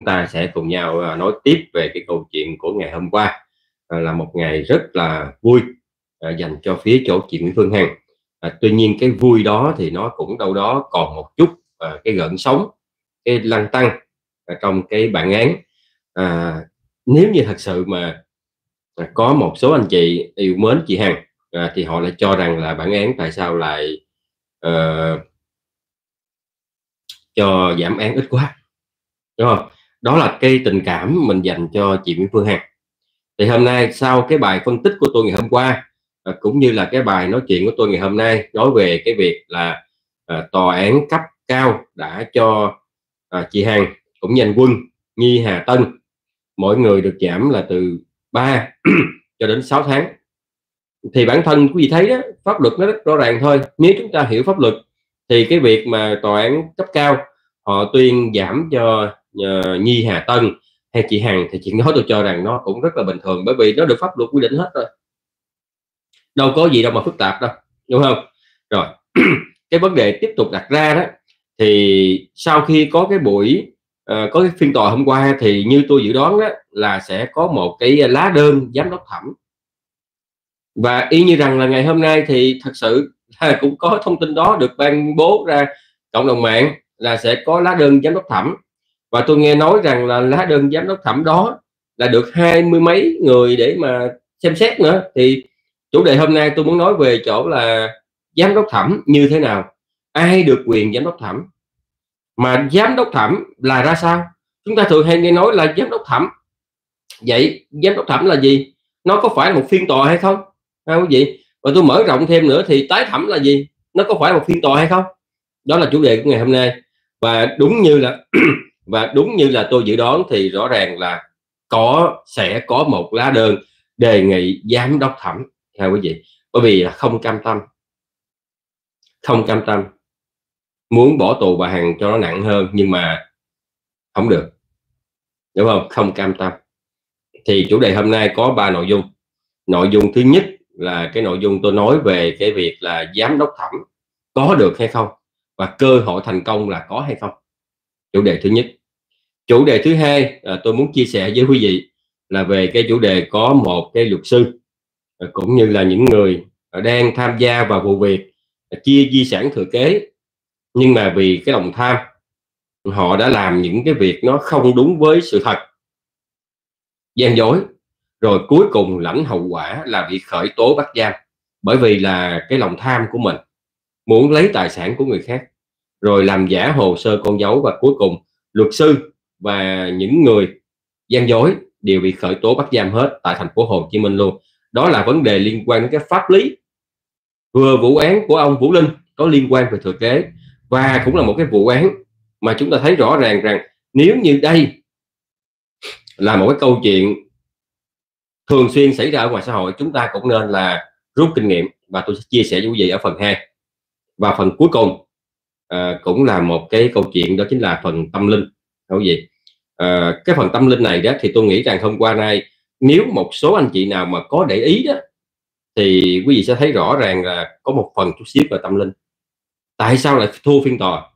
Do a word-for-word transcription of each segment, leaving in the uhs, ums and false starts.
ta sẽ cùng nhau à, nói tiếp về cái câu chuyện của ngày hôm qua, à, là một ngày rất là vui à, dành cho phía chỗ chị Nguyễn Phương Hằng. À, tuy nhiên cái vui đó thì nó cũng đâu đó còn một chút à, cái gợn sóng, cái lăn tăn ở trong cái bản án. À, nếu như thật sự mà à, có một số anh chị yêu mến chị Hằng à, thì họ lại cho rằng là bản án tại sao lại uh, cho giảm án ít quá, đúng không? Đó là cái tình cảm mình dành cho chị Nguyễn Phương Hằng. Thì hôm nay sau cái bài phân tích của tôi ngày hôm qua à, cũng như là cái bài nói chuyện của tôi ngày hôm nay nói về cái việc là à, tòa án cấp cao đã cho à, chị Hằng cũng như anh Quân, Nhi, Hà Tân mỗi người được giảm là từ ba cho đến sáu tháng. Thì bản thân quý vị thấy đó, pháp luật nó rất rõ ràng thôi. Nếu chúng ta hiểu pháp luật thì cái việc mà tòa án cấp cao họ tuyên giảm cho uh, Nhi, Hà Tân hay chị Hằng thì chuyện đó tôi cho rằng nó cũng rất là bình thường, bởi vì nó được pháp luật quy định hết rồi, đâu có gì đâu mà phức tạp đâu, đúng không? Rồi cái vấn đề tiếp tục đặt ra đó thì sau khi có cái buổi uh, có cái phiên tòa hôm qua thì như tôi dự đoán đó là sẽ có một cái lá đơn giám đốc thẩm, và y như rằng là ngày hôm nay thì thật sự là cũng có thông tin đó được ban bố ra cộng đồng mạng là sẽ có lá đơn giám đốc thẩm. Và tôi nghe nói rằng là lá đơn giám đốc thẩm đó là được hai mươi mấy người để mà xem xét nữa. Thì chủ đề hôm nay tôi muốn nói về chỗ là giám đốc thẩm như thế nào, ai được quyền giám đốc thẩm, mà giám đốc thẩm là ra sao. Chúng ta thường hay nghe nói là giám đốc thẩm, vậy giám đốc thẩm là gì, nó có phải là một phiên tòa hay không, hay quý vị? Và tôi mở rộng thêm nữa thì tái thẩm là gì, nó có phải là một phiên tòa hay không? Đó là chủ đề của ngày hôm nay. Và đúng như là và đúng như là tôi dự đoán thì rõ ràng là có sẽ có một lá đơn đề nghị giám đốc thẩm, hay quý vị, bởi vì là không cam tâm không cam tâm muốn bỏ tù bà Hằng cho nó nặng hơn nhưng mà không được, đúng không? Không cam tâm. Thì chủ đề hôm nay có ba nội dung. Nội dung thứ nhất là cái nội dung tôi nói về cái việc là giám đốc thẩm có được hay không và cơ hội thành công là có hay không. Chủ đề thứ nhất. Chủ đề thứ hai à, tôi muốn chia sẻ với quý vị là về cái chủ đề có một cái luật sư à, cũng như là những người đang tham gia vào vụ việc à, chia di sản thừa kế, nhưng mà vì cái lòng tham họ đã làm những cái việc nó không đúng với sự thật, gian dối, rồi cuối cùng lãnh hậu quả là bị khởi tố bắt giam, bởi vì là cái lòng tham của mình muốn lấy tài sản của người khác, rồi làm giả hồ sơ con dấu, và cuối cùng luật sư và những người gian dối đều bị khởi tố bắt giam hết tại thành phố Hồ Chí Minh luôn. Đó là vấn đề liên quan đến cái pháp lý. Vừa vụ án của ông Vũ Linh có liên quan về thừa kế, và cũng là một cái vụ án mà chúng ta thấy rõ ràng rằng nếu như đây là một cái câu chuyện thường xuyên xảy ra ở ngoài xã hội, chúng ta cũng nên là rút kinh nghiệm, và tôi sẽ chia sẻ với quý vị ở phần hai. Và phần cuối cùng à, cũng là một cái câu chuyện, đó chính là phần tâm linh, không gì à, cái phần tâm linh này đó thì tôi nghĩ rằng hôm qua nay nếu một số anh chị nào mà có để ý đó thì quý vị sẽ thấy rõ ràng là có một phần chút xíu về tâm linh. Tại sao lại thua phiên tòa?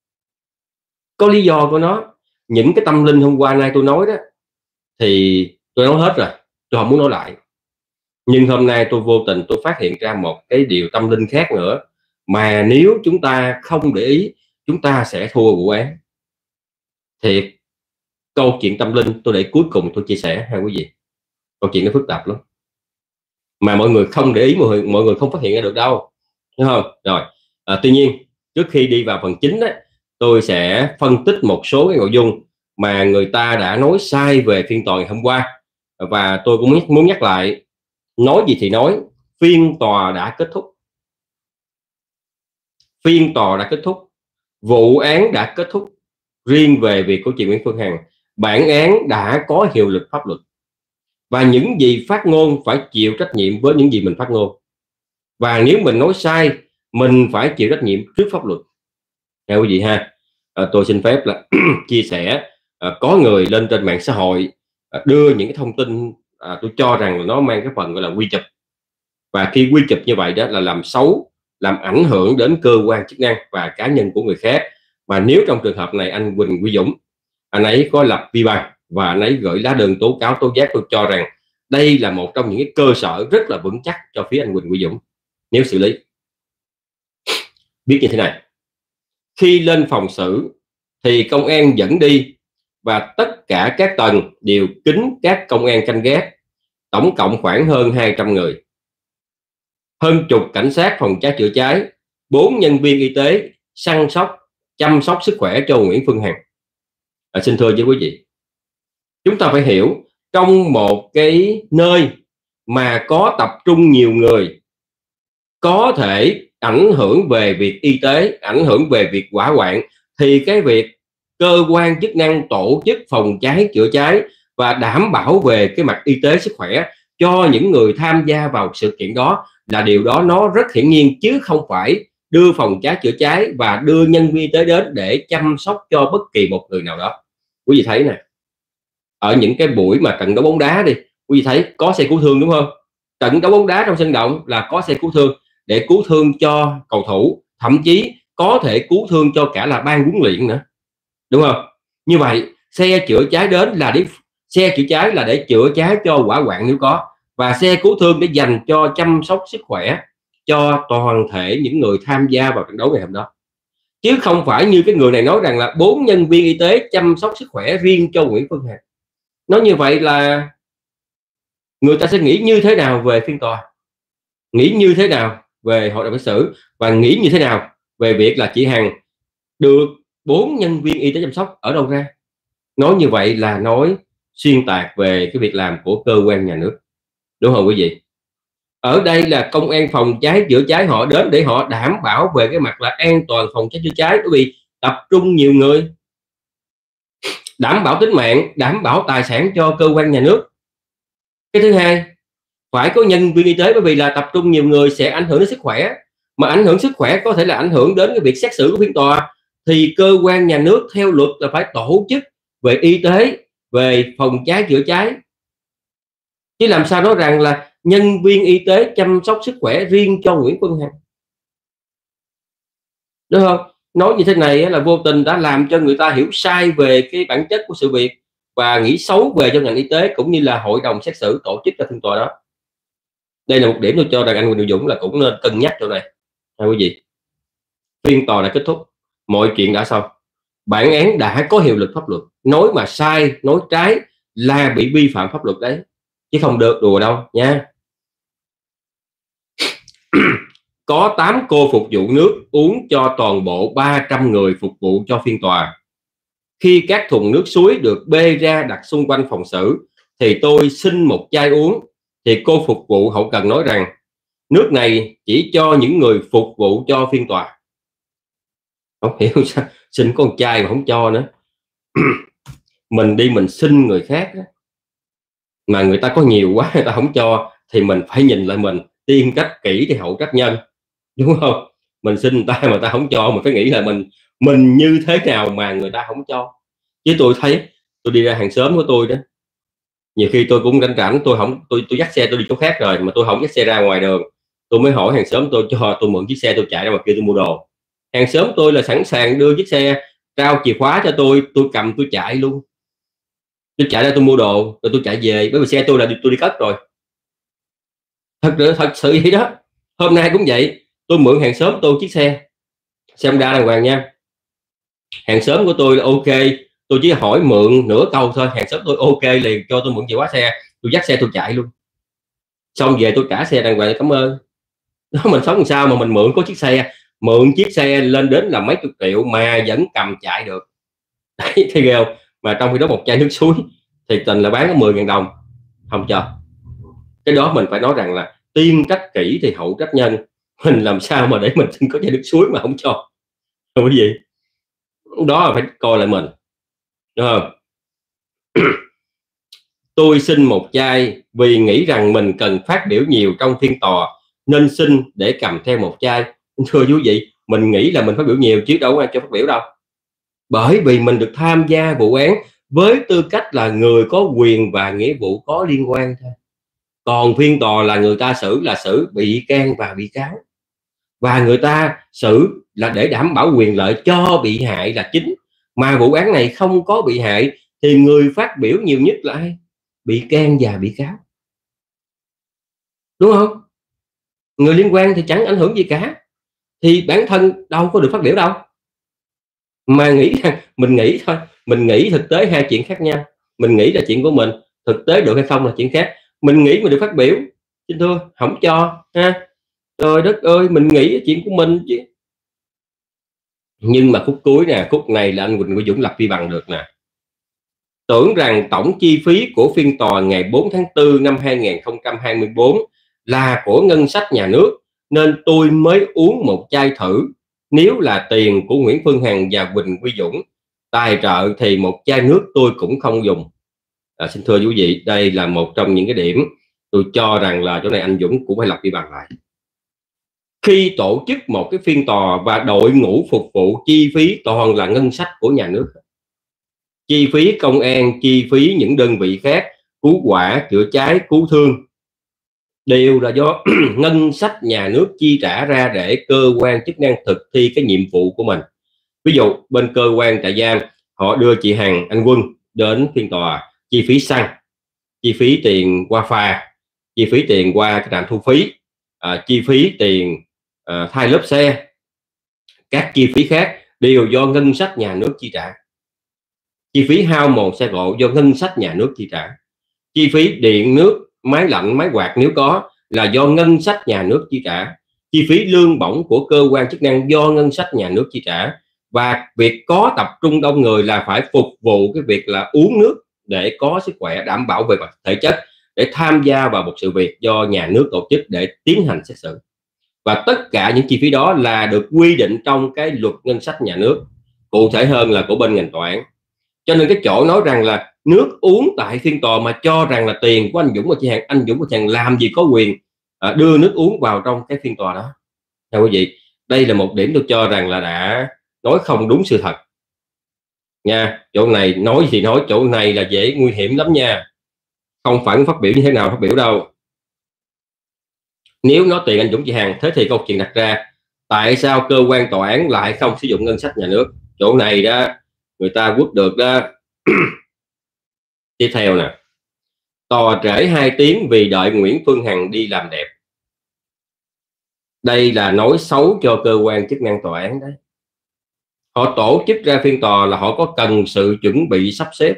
Có lý do của nó. Những cái tâm linh hôm qua nay tôi nói đó thì tôi nói hết rồi, tôi không muốn nói lại. Nhưng hôm nay tôi vô tình tôi phát hiện ra một cái điều tâm linh khác nữa, mà nếu chúng ta không để ý chúng ta sẽ thua vụ án. Thiệt, câu chuyện tâm linh tôi để cuối cùng tôi chia sẻ hai quý vị. Câu chuyện nó phức tạp lắm, mà mọi người không để ý, mọi người, mọi người không phát hiện ra được đâu, đúng không? Rồi à, tuy nhiên trước khi đi vào phần chính đó, tôi sẽ phân tích một số cái nội dung mà người ta đã nói sai về phiên tòa ngày hôm qua. Và tôi cũng muốn nhắc lại, nói gì thì nói, phiên tòa đã kết thúc. Phiên tòa đã kết thúc, vụ án đã kết thúc. Riêng về việc của chị Nguyễn Phương Hằng, bản án đã có hiệu lực pháp luật, và những gì phát ngôn phải chịu trách nhiệm với những gì mình phát ngôn. Và nếu mình nói sai, mình phải chịu trách nhiệm trước pháp luật. Theo quý vị ha, à, tôi xin phép là chia sẻ à, có người lên trên mạng xã hội à, đưa những cái thông tin à, tôi cho rằng là nó mang cái phần gọi là quy chụp, và khi quy chụp như vậy đó là làm xấu, làm ảnh hưởng đến cơ quan chức năng và cá nhân của người khác. Mà nếu trong trường hợp này anh Quỳnh Quý Dũng anh ấy có lập vi bằng và anh ấy gửi lá đơn tố cáo tố giác. Tôi cho rằng đây là một trong những cái cơ sở rất là vững chắc cho phía anh Huỳnh Uy Dũng nếu xử lý. Biết như thế này, khi lên phòng xử thì công an dẫn đi và tất cả các tầng đều kín các công an canh gác, tổng cộng khoảng hơn hai trăm người, hơn chục cảnh sát phòng cháy chữa cháy, bốn nhân viên y tế săn sóc chăm sóc sức khỏe cho Nguyễn Phương Hằng. À, xin thưa với quý vị, chúng ta phải hiểu, trong một cái nơi mà có tập trung nhiều người, có thể ảnh hưởng về việc y tế, ảnh hưởng về việc hỏa hoạn, thì cái việc cơ quan chức năng tổ chức phòng cháy chữa cháy và đảm bảo về cái mặt y tế sức khỏe cho những người tham gia vào sự kiện đó là điều đó nó rất hiển nhiên, chứ không phải đưa phòng cháy chữa cháy và đưa nhân viên y tế đến để chăm sóc cho bất kỳ một người nào đó. Quý vị thấy nè, ở những cái buổi mà trận đấu bóng đá đi, quý vị thấy có xe cứu thương đúng không? Trận đấu bóng đá trong sân động là có xe cứu thương để cứu thương cho cầu thủ, thậm chí có thể cứu thương cho cả là ban huấn luyện nữa, đúng không? Như vậy xe chữa cháy đến là để xe chữa cháy là để chữa cháy cho hỏa hoạn nếu có, và xe cứu thương để dành cho chăm sóc sức khỏe cho toàn thể những người tham gia vào trận đấu ngày hôm đó, chứ không phải như cái người này nói rằng là bốn nhân viên y tế chăm sóc sức khỏe riêng cho Nguyễn Phương Hằng. Nói như vậy là người ta sẽ nghĩ như thế nào về phiên tòa, nghĩ như thế nào về hội đồng xét xử, và nghĩ như thế nào về việc là chị Hằng được bốn nhân viên y tế chăm sóc ở đâu ra. Nói như vậy là nói xuyên tạc về cái việc làm của cơ quan nhà nước, đúng không quý vị? Ở đây là công an phòng cháy chữa cháy họ đến để họ đảm bảo về cái mặt là an toàn phòng cháy chữa cháy, bởi vì tập trung nhiều người, đảm bảo tính mạng, đảm bảo tài sản cho cơ quan nhà nước. Cái thứ hai, phải có nhân viên y tế, bởi vì là tập trung nhiều người sẽ ảnh hưởng đến sức khỏe, mà ảnh hưởng sức khỏe có thể là ảnh hưởng đến cái việc xét xử của phiên tòa, thì cơ quan nhà nước theo luật là phải tổ chức về y tế, về phòng cháy chữa cháy, chứ làm sao nói rằng là nhân viên y tế chăm sóc sức khỏe riêng cho Nguyễn Phương Hằng, đúng không? Nói như thế này là vô tình đã làm cho người ta hiểu sai về cái bản chất của sự việc và nghĩ xấu về cho ngành y tế cũng như là hội đồng xét xử tổ chức cho phiên tòa đó. Đây là một điểm tôi cho rằng anh Huỳnh Uy Dũng là cũng nên cân nhắc chỗ này. Thưa quý vị, phiên tòa đã kết thúc, mọi chuyện đã xong, bản án đã có hiệu lực pháp luật, nói mà sai, nói trái là bị vi phạm pháp luật đấy, chứ không được đùa đâu nha. Có tám cô phục vụ nước uống cho toàn bộ ba trăm người phục vụ cho phiên tòa. Khi các thùng nước suối được bê ra đặt xung quanh phòng xử thì tôi xin một chai uống, thì cô phục vụ hậu cần nói rằng nước này chỉ cho những người phục vụ cho phiên tòa. Không hiểu sao xin con chai mà không cho nữa. Mình đi mình xin người khác đó, mà người ta có nhiều quá người ta không cho, thì mình phải nhìn lại mình, tiên trách kỹ thì hậu trách nhân, đúng không? Mình xin người ta mà ta không cho, mình phải nghĩ là mình mình như thế nào mà người ta không cho. Chứ tôi thấy tôi đi ra hàng xóm của tôi đó, nhiều khi tôi cũng rảnh rảnh, tôi không tôi tôi dắt xe tôi đi chỗ khác rồi mà tôi không dắt xe ra ngoài đường, tôi mới hỏi hàng xóm tôi cho tôi mượn chiếc xe tôi chạy ra ngoài kia tôi mua đồ. Hàng xóm tôi là sẵn sàng đưa chiếc xe, trao chìa khóa cho tôi, tôi cầm tôi chạy luôn, tôi chạy ra tôi mua đồ rồi tôi chạy về, bởi vì xe tôi là tôi đi cất rồi. Thật thật sự vậy đó. Hôm nay cũng vậy, tôi mượn hàng xóm tôi chiếc xe xe Honda đàng hoàng nha. Hàng xóm của tôi là ok, tôi chỉ hỏi mượn nửa câu thôi, hàng xóm tôi ok liền cho tôi mượn chìa khóa xe, tôi dắt xe tôi chạy luôn, xong về tôi trả xe đàng hoàng, cảm ơn. Đó, mình sống làm sao mà mình mượn có chiếc xe, mượn chiếc xe lên đến là mấy chục triệu mà vẫn cầm chạy được. Đấy, thấy ghê không? Mà trong khi đó một chai nước suối thì tình là bán có mười ngàn đồng, không cho. Cái đó mình phải nói rằng là tiên trách kỹ thì hậu trách nhân. Mình làm sao mà để mình xin có chai nước suối mà không cho, không cái gì đó là phải coi lại mình, đúng không? Tôi xin một chai vì nghĩ rằng mình cần phát biểu nhiều trong phiên tòa nên xin để cầm theo một chai. Thưa quý vị, mình nghĩ là mình phát biểu nhiều chứ đâu có ai cho phát biểu đâu, bởi vì mình được tham gia vụ án với tư cách là người có quyền và nghĩa vụ có liên quan thôi. Còn phiên tòa là người ta xử là xử bị can và bị cáo, và người ta xử là để đảm bảo quyền lợi cho bị hại là chính, mà vụ án này không có bị hại thì người phát biểu nhiều nhất là ai? Bị can và bị cáo, đúng không? Người liên quan thì chẳng ảnh hưởng gì cả, thì bản thân đâu có được phát biểu đâu. Mà nghĩ rằng mình nghĩ thôi, mình nghĩ thực tế hai chuyện khác nhau. Mình nghĩ là chuyện của mình, thực tế được hay không là chuyện khác. Mình nghĩ mình được phát biểu, xin thưa không cho ha. Trời đất ơi, mình nghĩ chuyện của mình chứ. Nhưng mà khúc cuối nè, khúc này là anh Huỳnh Uy Dũng lập vi bằng được nè. Tưởng rằng tổng chi phí của phiên tòa ngày bốn tháng tư năm hai nghìn không trăm hai mươi tư là của ngân sách nhà nước nên tôi mới uống một chai thử. Nếu là tiền của Nguyễn Phương Hằng và Huỳnh Uy Dũng tài trợ thì một chai nước tôi cũng không dùng. À, xin thưa quý vị, đây là một trong những cái điểm tôi cho rằng là chỗ này anh Dũng cũng phải lập vi bằng lại. Khi tổ chức một cái phiên tòa và đội ngũ phục vụ chi phí toàn là ngân sách của nhà nước, chi phí công an, chi phí những đơn vị khác, cứu hỏa, chữa cháy, cứu thương đều là do ngân sách nhà nước chi trả ra để cơ quan chức năng thực thi cái nhiệm vụ của mình. Ví dụ bên cơ quan trại giam họ đưa chị Hằng, anh Quân đến phiên tòa, chi phí xăng, chi phí tiền qua pha, chi phí tiền qua cái trạm thu phí, à, chi phí tiền à, thay lớp xe, các chi phí khác đều do ngân sách nhà nước chi trả. Chi phí hao mòn xe cộ do ngân sách nhà nước chi trả. Chi phí điện nước, máy lạnh, máy quạt nếu có là do ngân sách nhà nước chi trả. Chi phí lương bổng của cơ quan chức năng do ngân sách nhà nước chi trả. Và việc có tập trung đông người là phải phục vụ cái việc là uống nước để có sức khỏe, đảm bảo về mặt thể chất, để tham gia vào một sự việc do nhà nước tổ chức để tiến hành xét xử. Và tất cả những chi phí đó là được quy định trong cái luật ngân sách nhà nước, cụ thể hơn là của bên ngành tòa án. Cho nên cái chỗ nói rằng là nước uống tại phiên tòa mà cho rằng là tiền của anh Dũng và chị Hằng, anh Dũng và chị Hằng làm gì có quyền à, đưa nước uống vào trong cái phiên tòa đó. Theo quý vị, đây là một điểm tôi cho rằng là đã nói không đúng sự thật nha. Chỗ này nói gì nói, chỗ này là dễ nguy hiểm lắm nha, không phải phát biểu như thế nào phát biểu đâu. Nếu nói tiền anh Dũng chị Hằng, thế thì câu chuyện đặt ra tại sao cơ quan tòa án lại không sử dụng ngân sách nhà nước? Chỗ này đó người ta quất được đó. Tiếp theo nè, tòa trễ hai tiếng vì đợi Nguyễn Phương Hằng đi làm đẹp. Đây là nói xấu cho cơ quan chức năng tòa án đấy. Họ tổ chức ra phiên tòa là họ có cần sự chuẩn bị sắp xếp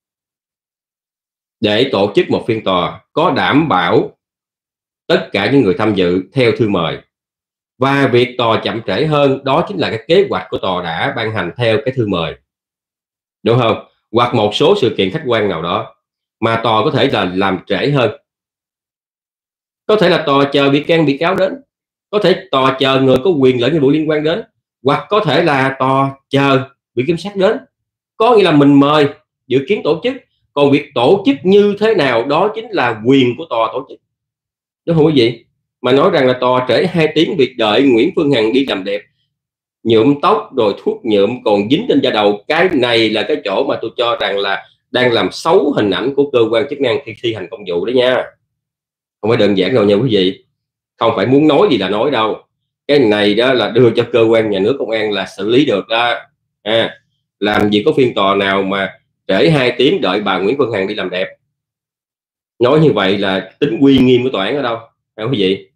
để tổ chức một phiên tòa, có đảm bảo tất cả những người tham dự theo thư mời. Và việc tòa chậm trễ hơn đó chính là cái kế hoạch của tòa đã ban hành theo cái thư mời, đúng không? Hoặc một số sự kiện khách quan nào đó mà tòa có thể là làm trễ hơn. Có thể là tòa chờ bị can bị cáo đến, có thể tòa chờ người có quyền lợi nghĩa vụ liên quan đến, hoặc có thể là tòa chờ bị kiểm sát đến. Có nghĩa là mình mời dự kiến tổ chức, còn việc tổ chức như thế nào đó chính là quyền của tòa tổ chức, đúng không quý vị? Mà nói rằng là tòa trễ hai tiếng việc đợi Nguyễn Phương Hằng đi làm đẹp, nhuộm tóc rồi thuốc nhuộm còn dính trên da đầu, cái này là cái chỗ mà tôi cho rằng là đang làm xấu hình ảnh của cơ quan chức năng khi thi hành công vụ đấy nha. Không phải đơn giản đâu nha quý vị, không phải muốn nói gì là nói đâu. Cái này đó là đưa cho cơ quan nhà nước công an là xử lý được đó. À, làm gì có phiên tòa nào mà trễ hai tiếng đợi bà Nguyễn Phương Hằng đi làm đẹp. Nói như vậy là tính uy nghiêm của tòa án ở đâu hả quý vị?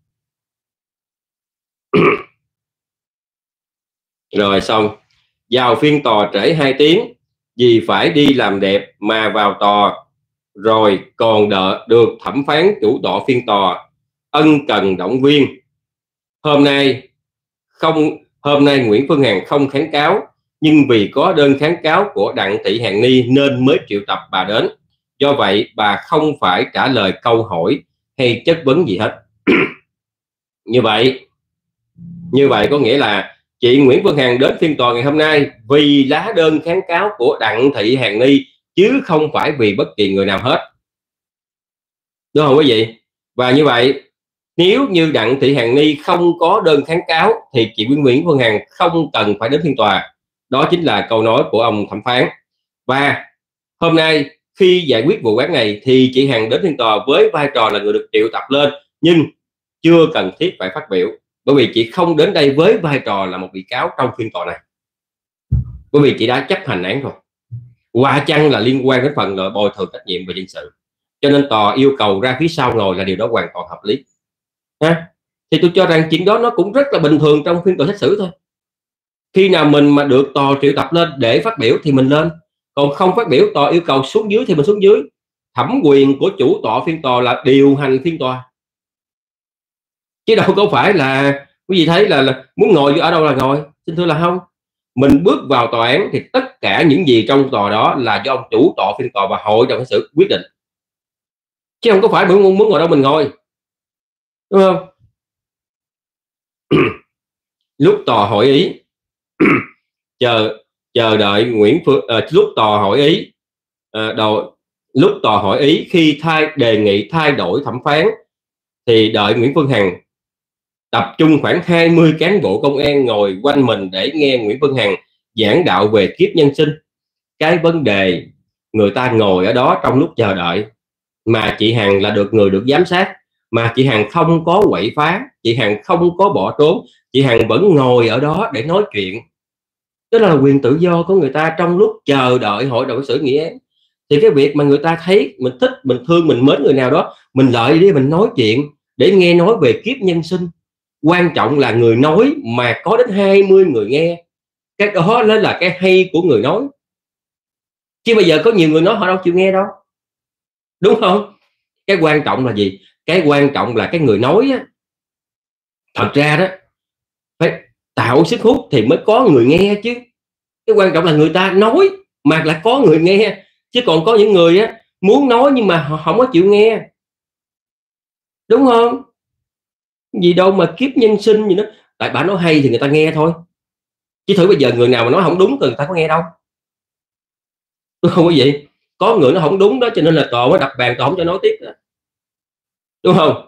Rồi xong, vào phiên tòa trễ hai tiếng vì phải đi làm đẹp mà vào tòa rồi còn đợi được thẩm phán chủ tọa phiên tòa ân cần động viên. Hôm nay không hôm nay Nguyễn Phương Hằng không kháng cáo, nhưng vì có đơn kháng cáo của Đặng Thị Hàn Ni nên mới triệu tập bà đến. Do vậy bà không phải trả lời câu hỏi hay chất vấn gì hết. Như vậy, như vậy có nghĩa là chị Nguyễn Phương Hằng đến phiên tòa ngày hôm nay vì lá đơn kháng cáo của Đặng Thị Hàn Ni chứ không phải vì bất kỳ người nào hết, đúng không quý vị? Và như vậy nếu như Đặng Thị Hàn Ni không có đơn kháng cáo thì chị Nguyễn Phương Hằng không cần phải đến phiên tòa. Đó chính là câu nói của ông thẩm phán. Và hôm nay khi giải quyết vụ án này thì chị Hằng đến phiên tòa với vai trò là người được triệu tập lên, nhưng chưa cần thiết phải phát biểu, bởi vì chị không đến đây với vai trò là một bị cáo trong phiên tòa này. bởi vì chị đã chấp hành án rồi. Qua chăng là liên quan đến phần là bồi thường trách nhiệm về dân sự, cho nên tòa yêu cầu ra phía sau ngồi là điều đó hoàn toàn hợp lý ha. Thì tôi cho rằng chuyện đó nó cũng rất là bình thường trong phiên tòa xét xử thôi. Khi nào mình mà được tòa triệu tập lên để phát biểu thì mình lên, còn không phát biểu tòa yêu cầu xuống dưới thì mình xuống dưới. Thẩm quyền của chủ tọa phiên tòa là điều hành phiên tòa, chứ đâu có phải là quý vị thấy là, là muốn ngồi ở đâu là ngồi. Xin thưa là không. Mình bước vào tòa án thì tất cả những gì trong tòa đó là do ông chủ tọa phiên tòa và hội đồng xét xử quyết định, chứ không có phải muốn muốn ngồi đâu mình ngồi, đúng không? Lúc tòa hỏi ý chờ chờ đợi Nguyễn Phương à, lúc tòa hỏi ý à, đầu lúc tòa hỏi ý khi thay đề nghị thay đổi thẩm phán thì đợi Nguyễn Phương Hằng, tập trung khoảng hai mươi cán bộ công an ngồi quanh mình để nghe Nguyễn Phương Hằng giảng đạo về kiếp nhân sinh. Cái vấn đề người ta ngồi ở đó trong lúc chờ đợi mà chị Hằng là được người được giám sát, mà chị Hằng không có quậy phá, chị Hằng không có bỏ trốn, chị Hằng vẫn ngồi ở đó để nói chuyện. Đó là quyền tự do của người ta trong lúc chờ đợi hội đồng xét xử nghị án. Thì cái việc mà người ta thấy mình thích, mình thương, mình mến người nào đó, mình lợi đi mình nói chuyện để nghe nói về kiếp nhân sinh. Quan trọng là người nói mà có đến hai mươi người nghe, cái đó mới là cái hay của người nói. Chứ bây giờ có nhiều người nói họ đâu chịu nghe đâu, đúng không? Cái quan trọng là gì? Cái quan trọng là cái người nói á, thật ra đó phải tạo sức hút thì mới có người nghe chứ. Cái quan trọng là người ta nói mà là có người nghe, chứ còn có những người á muốn nói nhưng mà họ không có chịu nghe, đúng không? Gì đâu mà kiếp nhân sinh gì đó, tại bà nói hay thì người ta nghe thôi, chứ thử bây giờ người nào mà nói không đúng thì người ta có nghe đâu, đúng không quý vị? Có người nó không đúng đó cho nên là tòa mới đập bàn, tòa không cho nói tiếp đó, đúng không?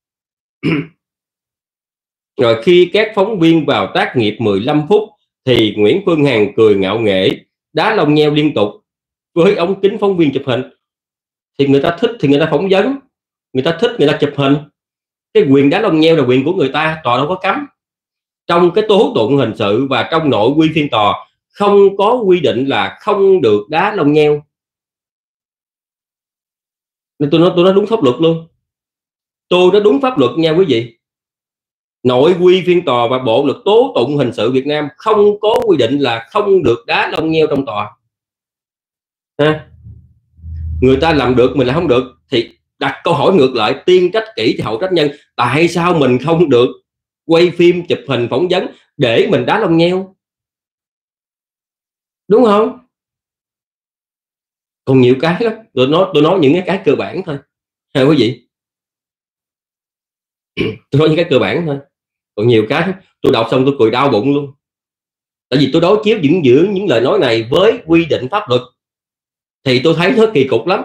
Rồi khi các phóng viên vào tác nghiệp mười lăm phút thì Nguyễn Phương Hằng cười ngạo nghễ, đá lông nheo liên tục với ống kính phóng viên chụp hình. Thì người ta thích thì người ta phỏng vấn, người ta thích người ta chụp hình. Cái quyền đá lông nheo là quyền của người ta, tòa đâu có cấm. Trong cái tố tụng hình sự và trong nội quy phiên tòa không có quy định là không được đá lông nheo. Nên tôi nói tôi nói đúng pháp luật luôn, tôi nói đúng pháp luật nha quý vị. Nội quy phiên tòa và bộ luật tố tụng hình sự Việt Nam không có quy định là không được đá lông nheo trong tòa ha. Người ta làm được mình làm không được thì đặt câu hỏi ngược lại, tiên trách kỷ thì hậu trách nhân. Tại sao mình không được quay phim chụp hình phỏng vấn để mình đá lông nheo, đúng không? Còn nhiều cái lắm, tôi nói tôi nói những cái cơ bản thôi ha quý vị. Tôi nói những cái cơ bản thôi, còn nhiều cái tôi đọc xong tôi cười đau bụng luôn, tại vì tôi đối chiếu những giữa những lời nói này với quy định pháp luật thì tôi thấy nó kỳ cục lắm.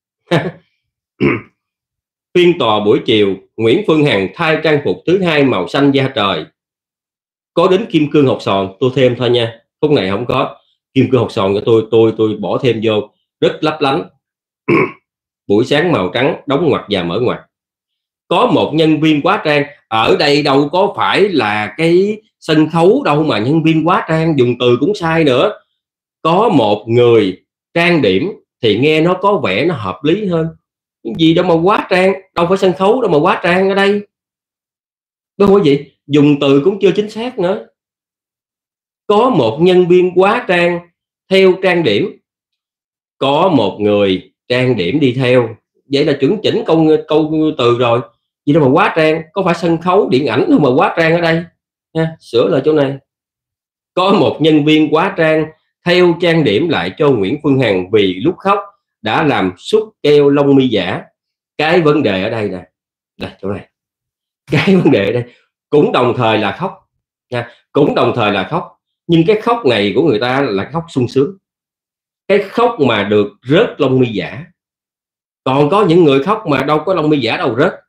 Phiên tòa buổi chiều, Nguyễn Phương Hằng thay trang phục thứ hai màu xanh da trời, có đến kim cương hột sòn, tôi thêm thôi nha, khúc này không có kim cương hột sòn của tôi tôi tôi bỏ thêm vô, rất lấp lánh. Buổi sáng màu trắng, đóng ngoặc và mở ngoặc. Có một nhân viên quá trang, ở đây đâu có phải là cái sân khấu đâu mà nhân viên quá trang, dùng từ cũng sai nữa. Có một người trang điểm thì nghe nó có vẻ nó hợp lý hơn. Cái gì đâu mà quá trang, đâu phải sân khấu đâu mà quá trang ở đây, đúng không quý vị? Dùng từ cũng chưa chính xác nữa. Có một nhân viên quá trang theo trang điểm, có một người trang điểm đi theo, vậy là chuẩn chỉnh câu câu từ rồi. Gì đâu mà quá trang, có phải sân khấu điện ảnh đâu mà quá trang ở đây ha, sửa lại chỗ này. Có một nhân viên quá trang theo trang điểm lại cho Nguyễn Phương Hằng vì lúc khóc đã làm xúc keo lông mi giả. Cái vấn đề ở đây nè, đây chỗ này, cái vấn đề ở đây cũng đồng thời là khóc nha, cũng đồng thời là khóc, nhưng cái khóc này của người ta là khóc sung sướng, cái khóc mà được rớt lông mi giả. Còn có những người khóc mà đâu có lông mi giả đâu rớt,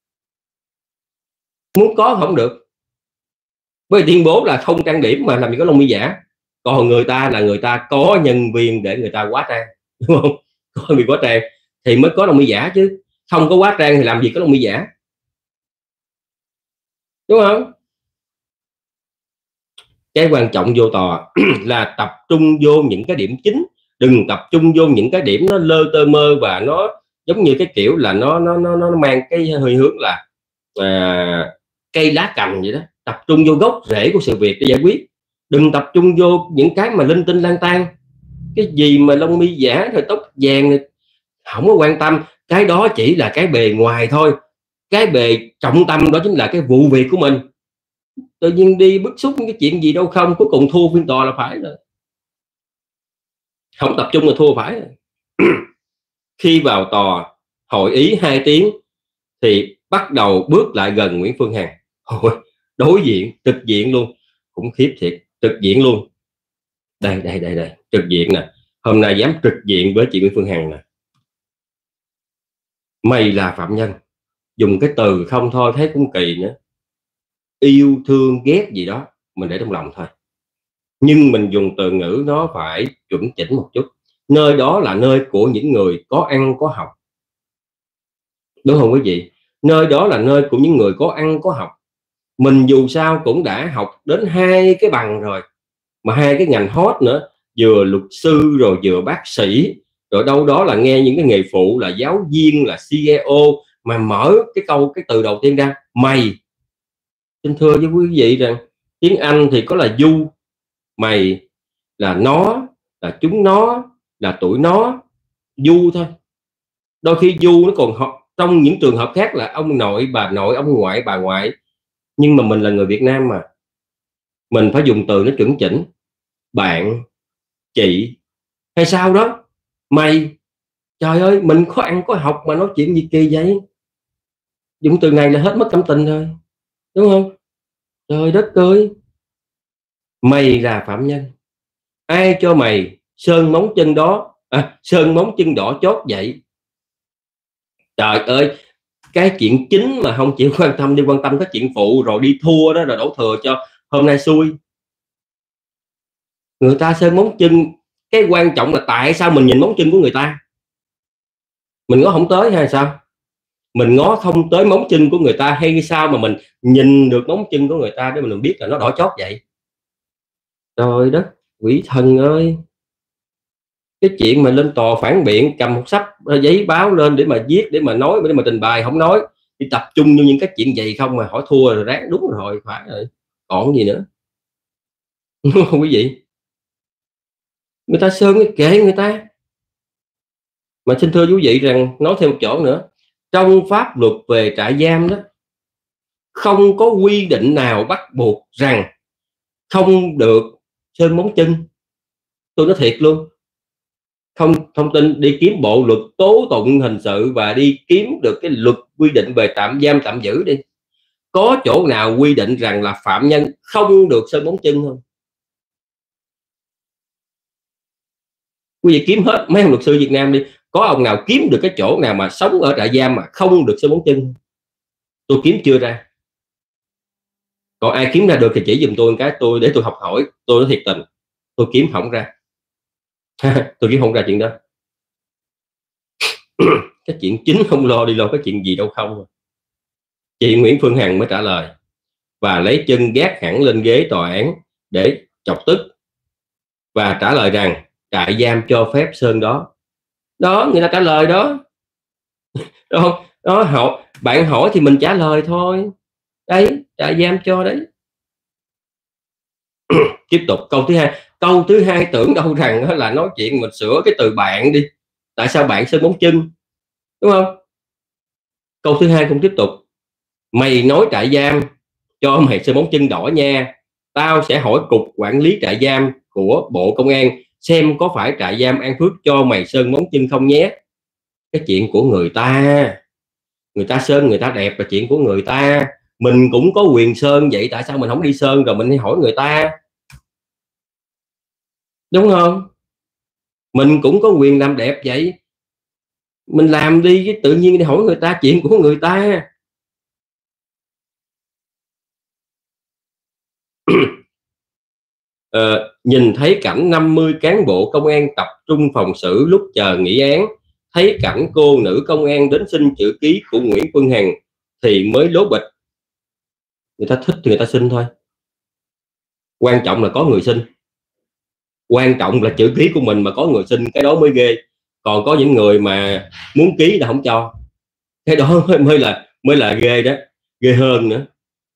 muốn có không được, với tuyên bố là không trang điểm mà làm gì có lông mi giả. Còn người ta là người ta có nhân viên để người ta quá trang, đúng không? Có người quá trang thì mới có lông mi giả chứ, không có quá trang thì làm gì có lông mi giả, đúng không? Cái quan trọng vô tòa là tập trung vô những cái điểm chính, đừng tập trung vô những cái điểm nó lơ tơ mơ và nó giống như cái kiểu là nó nó nó nó mang cái hơi hướng là à, cây lá cành vậy đó. Tập trung vô gốc rễ của sự việc để giải quyết, đừng tập trung vô những cái mà linh tinh lang tan. Cái gì mà lông mi giả rồi tóc vàng không có quan tâm, cái đó chỉ là cái bề ngoài thôi. Cái bề trọng tâm đó chính là cái vụ việc của mình. Tự nhiên đi bức xúc cái chuyện gì đâu không, cuối cùng thua phiên tòa là phải rồi. Không tập trung là thua phải rồi. Khi vào tòa hội ý hai tiếng thì bắt đầu bước lại gần Nguyễn Phương Hằng. Ôi, đối diện trực diện luôn, khủng khiếp thiệt, trực diện luôn. Đây đây đây đây, trực diện nè, hôm nay dám trực diện với chị Nguyễn Phương Hằng nè. Mày là phạm nhân, dùng cái từ không thôi thấy cũng kỳ nữa. Yêu thương ghét gì đó mình để trong lòng thôi, nhưng mình dùng từ ngữ nó phải chuẩn chỉnh một chút. Nơi đó là nơi của những người có ăn có học, đúng không quý vị? Nơi đó là nơi của những người có ăn có học. Mình dù sao cũng đã học đến hai cái bằng rồi, mà hai cái ngành hot nữa, vừa luật sư rồi vừa bác sĩ, rồi đâu đó là nghe những cái nghề phụ là giáo viên, là xê e ô, mà mở cái câu cái từ đầu tiên ra mày. Xin thưa với quý vị rằng tiếng Anh thì có là you, mày là nó, là chúng nó, là tụi nó, du thôi. Đôi khi du nó còn học trong những trường hợp khác là ông nội, bà nội, ông ngoại, bà ngoại. Nhưng mà mình là người Việt Nam mà, mình phải dùng từ nó chuẩn chỉnh. Bạn, chị hay sao đó, mày. Trời ơi, mình có ăn có học mà nói chuyện gì kỳ vậy? Dùng từ này là hết mất cảm tình rồi, đúng không? Trời đất ơi, mày là phạm nhân, ai cho mày sơn móng chân đó à, sơn móng chân đỏ chót vậy? Trời ơi, cái chuyện chính mà không chịu quan tâm, đi quan tâm cái chuyện phụ rồi đi thua đó, rồi đổ thừa cho hôm nay xui. Người ta sơn móng chân, cái quan trọng là tại sao mình nhìn móng chân của người ta, mình ngó không tới hay sao? Mình ngó không tới móng chân của người ta hay sao mà mình nhìn được móng chân của người ta để mình biết là nó đỏ chót vậy? Trời đất, quỷ thần ơi. Cái chuyện mà lên tòa phản biện cầm một sắp giấy báo lên để mà viết, để mà nói, để mà trình bày, không nói, đi tập trung như những cái chuyện gì không mà hỏi thua rồi ráng đúng rồi, phải rồi, còn gì nữa. Đúng không quý vị? Người ta sơn cái kệ người ta. Mà xin thưa quý vị rằng, nói thêm một chỗ nữa, trong pháp luật về trại giam đó, không có quy định nào bắt buộc rằng không được sơn móng chân. Tôi nói thiệt luôn, không thông tin đi kiếm bộ luật tố tụng hình sự và đi kiếm được cái luật quy định về tạm giam tạm giữ đi, có chỗ nào quy định rằng là phạm nhân không được sơn móng chân không? Quý vị kiếm hết mấy ông luật sư Việt Nam đi, có ông nào kiếm được cái chỗ nào mà sống ở trại giam mà không được sơn móng chân? Tôi kiếm chưa ra. Còn ai kiếm ra được thì chỉ giùm tôi một cái, tôi để tôi học hỏi. Tôi nói thiệt tình, tôi kiếm không ra. Tôi kiếm không ra chuyện đó. Cái chuyện chính không lo, đi lo cái chuyện gì đâu không. Chị Nguyễn Phương Hằng mới trả lời và lấy chân gác hẳn lên ghế tòa án để chọc tức, và trả lời rằng trại giam cho phép sơn đó. Đó, người ta trả lời đó. Đó, đó họ, bạn hỏi thì mình trả lời thôi. Đấy, trại giam cho đấy. Tiếp tục câu thứ hai. Câu thứ hai tưởng đâu rằng là nói chuyện mình sửa cái từ bạn đi. Tại sao bạn sơn móng chân? Đúng không? Câu thứ hai cũng tiếp tục. Mày nói trại giam cho mày sơn móng chân đỏ nha. Tao sẽ hỏi cục quản lý trại giam của Bộ Công an xem có phải trại giam An Phước cho mày sơn móng chân không nhé. Cái chuyện của người ta, người ta sơn người ta đẹp là chuyện của người ta. Mình cũng có quyền sơn vậy, tại sao mình không đi sơn rồi mình đi hỏi người ta? Đúng không? Mình cũng có quyền làm đẹp vậy, mình làm đi, cái tự nhiên đi hỏi người ta, chuyện của người ta. Ờ, nhìn thấy cảnh năm mươi cán bộ công an tập trung phòng xử lúc chờ nghị án, thấy cảnh cô nữ công an đến xin chữ ký của Nguyễn Phương Hằng thì mới lố bịch. Người ta thích thì người ta xin thôi. Quan trọng là có người xin, quan trọng là chữ ký của mình mà có người xin, cái đó mới ghê. Còn có những người mà muốn ký là không cho, cái đó mới là mới là ghê đó, ghê hơn nữa.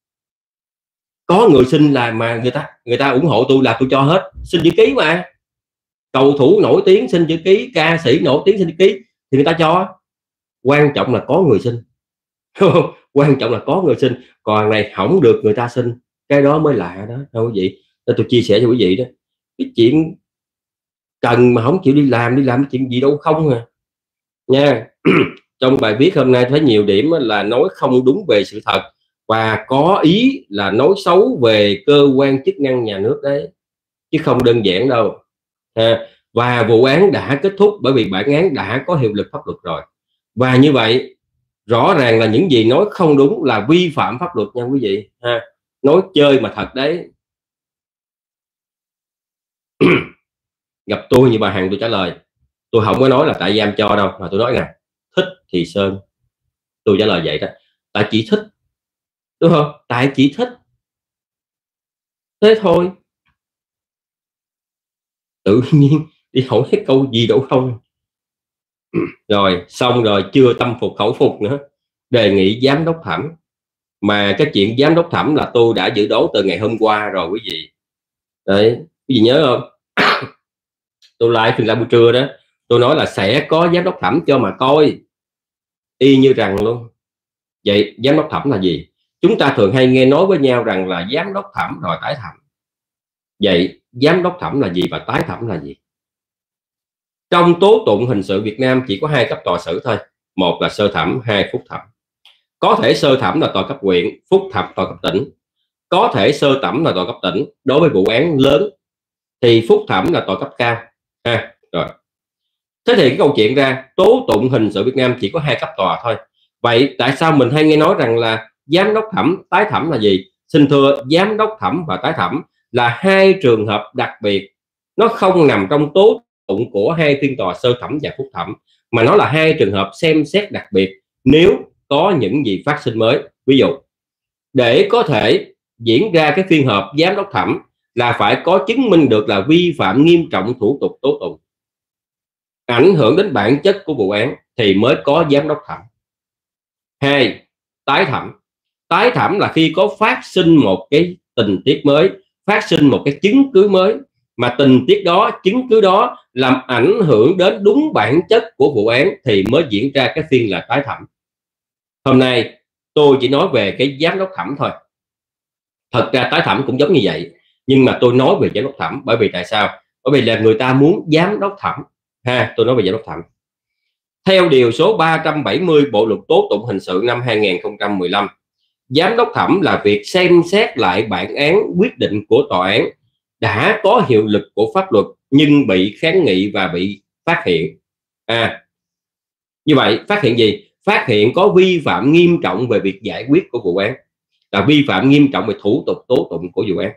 Có người xin là mà người ta người ta ủng hộ tôi là tôi cho hết, xin chữ ký mà. Cầu thủ nổi tiếng xin chữ ký, ca sĩ nổi tiếng xin chữ ký thì người ta cho. Quan trọng là có người xin. Quan trọng là có người xin, còn này không được người ta xin, cái đó mới lạ đó thôi quý vị. Nên tôi chia sẻ cho quý vị đó, cái chuyện cần mà không chịu đi làm, đi làm cái chuyện gì đâu không à nha. Trong bài viết hôm nay thấy nhiều điểm là nói không đúng về sự thật và có ý là nói xấu về cơ quan chức năng nhà nước đấy, chứ không đơn giản đâu à. Và vụ án đã kết thúc bởi vì bản án đã có hiệu lực pháp luật rồi, và như vậy rõ ràng là những gì nói không đúng là vi phạm pháp luật nha quý vị ha. Nói chơi mà thật đấy. Gặp tôi như bà Hằng tôi trả lời, tôi không có nói là tại giam cho đâu, mà tôi nói nè, thích thì sơn, tôi trả lời vậy đó. Tại chỉ thích, đúng không? Tại chỉ thích, thế thôi. Tự nhiên đi hỏi cái câu gì đâu không. Rồi xong rồi, chưa tâm phục khẩu phục nữa, đề nghị giám đốc Thẩm. Mà cái chuyện giám đốc Thẩm là tôi đã dự đoán từ ngày hôm qua rồi quý vị đấy, quý vị nhớ không? Tôi live phiên live buổi trưa đó, tôi nói là sẽ có giám đốc Thẩm cho mà coi, y như rằng luôn. Vậy giám đốc Thẩm là gì? Chúng ta thường hay nghe nói với nhau rằng là giám đốc Thẩm rồi tái thẩm. Vậy giám đốc Thẩm là gì và tái thẩm là gì? Trong tố tụng hình sự Việt Nam chỉ có hai cấp tòa xử thôi, một là sơ thẩm, hai phúc thẩm. Có thể sơ thẩm là tòa cấp huyện, phúc thẩm tòa cấp tỉnh. Có thể sơ thẩm là tòa cấp tỉnh đối với vụ án lớn, thì phúc thẩm là tòa cấp cao ha. Rồi thế thì cái câu chuyện ra tố tụng hình sự Việt Nam chỉ có hai cấp tòa thôi. Vậy tại sao mình hay nghe nói rằng là giám đốc thẩm, tái thẩm là gì? Xin thưa, giám đốc thẩm và tái thẩm là hai trường hợp đặc biệt, nó không nằm trong tố tụng của hai phiên tòa sơ thẩm và phúc thẩm, mà nó là hai trường hợp xem xét đặc biệt nếu có những gì phát sinh mới. Ví dụ, để có thể diễn ra cái phiên họp giám đốc thẩm là phải có chứng minh được là vi phạm nghiêm trọng thủ tục tố tụng, ảnh hưởng đến bản chất của vụ án thì mới có giám đốc thẩm. Hai, tái thẩm. Tái thẩm là khi có phát sinh một cái tình tiết mới, phát sinh một cái chứng cứ mới, mà tình tiết đó, chứng cứ đó làm ảnh hưởng đến đúng bản chất của vụ án thì mới diễn ra cái phiên là tái thẩm. Hôm nay tôi chỉ nói về cái giám đốc thẩm thôi. Thật ra tái thẩm cũng giống như vậy, nhưng mà tôi nói về giám đốc thẩm bởi vì tại sao? Bởi vì là người ta muốn giám đốc thẩm ha. Tôi nói về giám đốc thẩm. Theo điều số ba trăm bảy mươi Bộ luật tố tụng hình sự năm hai nghìn không trăm mười lăm, giám đốc thẩm là việc xem xét lại bản án quyết định của tòa án đã có hiệu lực của pháp luật nhưng bị kháng nghị và bị phát hiện. À, như vậy phát hiện gì? Phát hiện có vi phạm nghiêm trọng về việc giải quyết của vụ án, là vi phạm nghiêm trọng về thủ tục tố tụng của vụ án.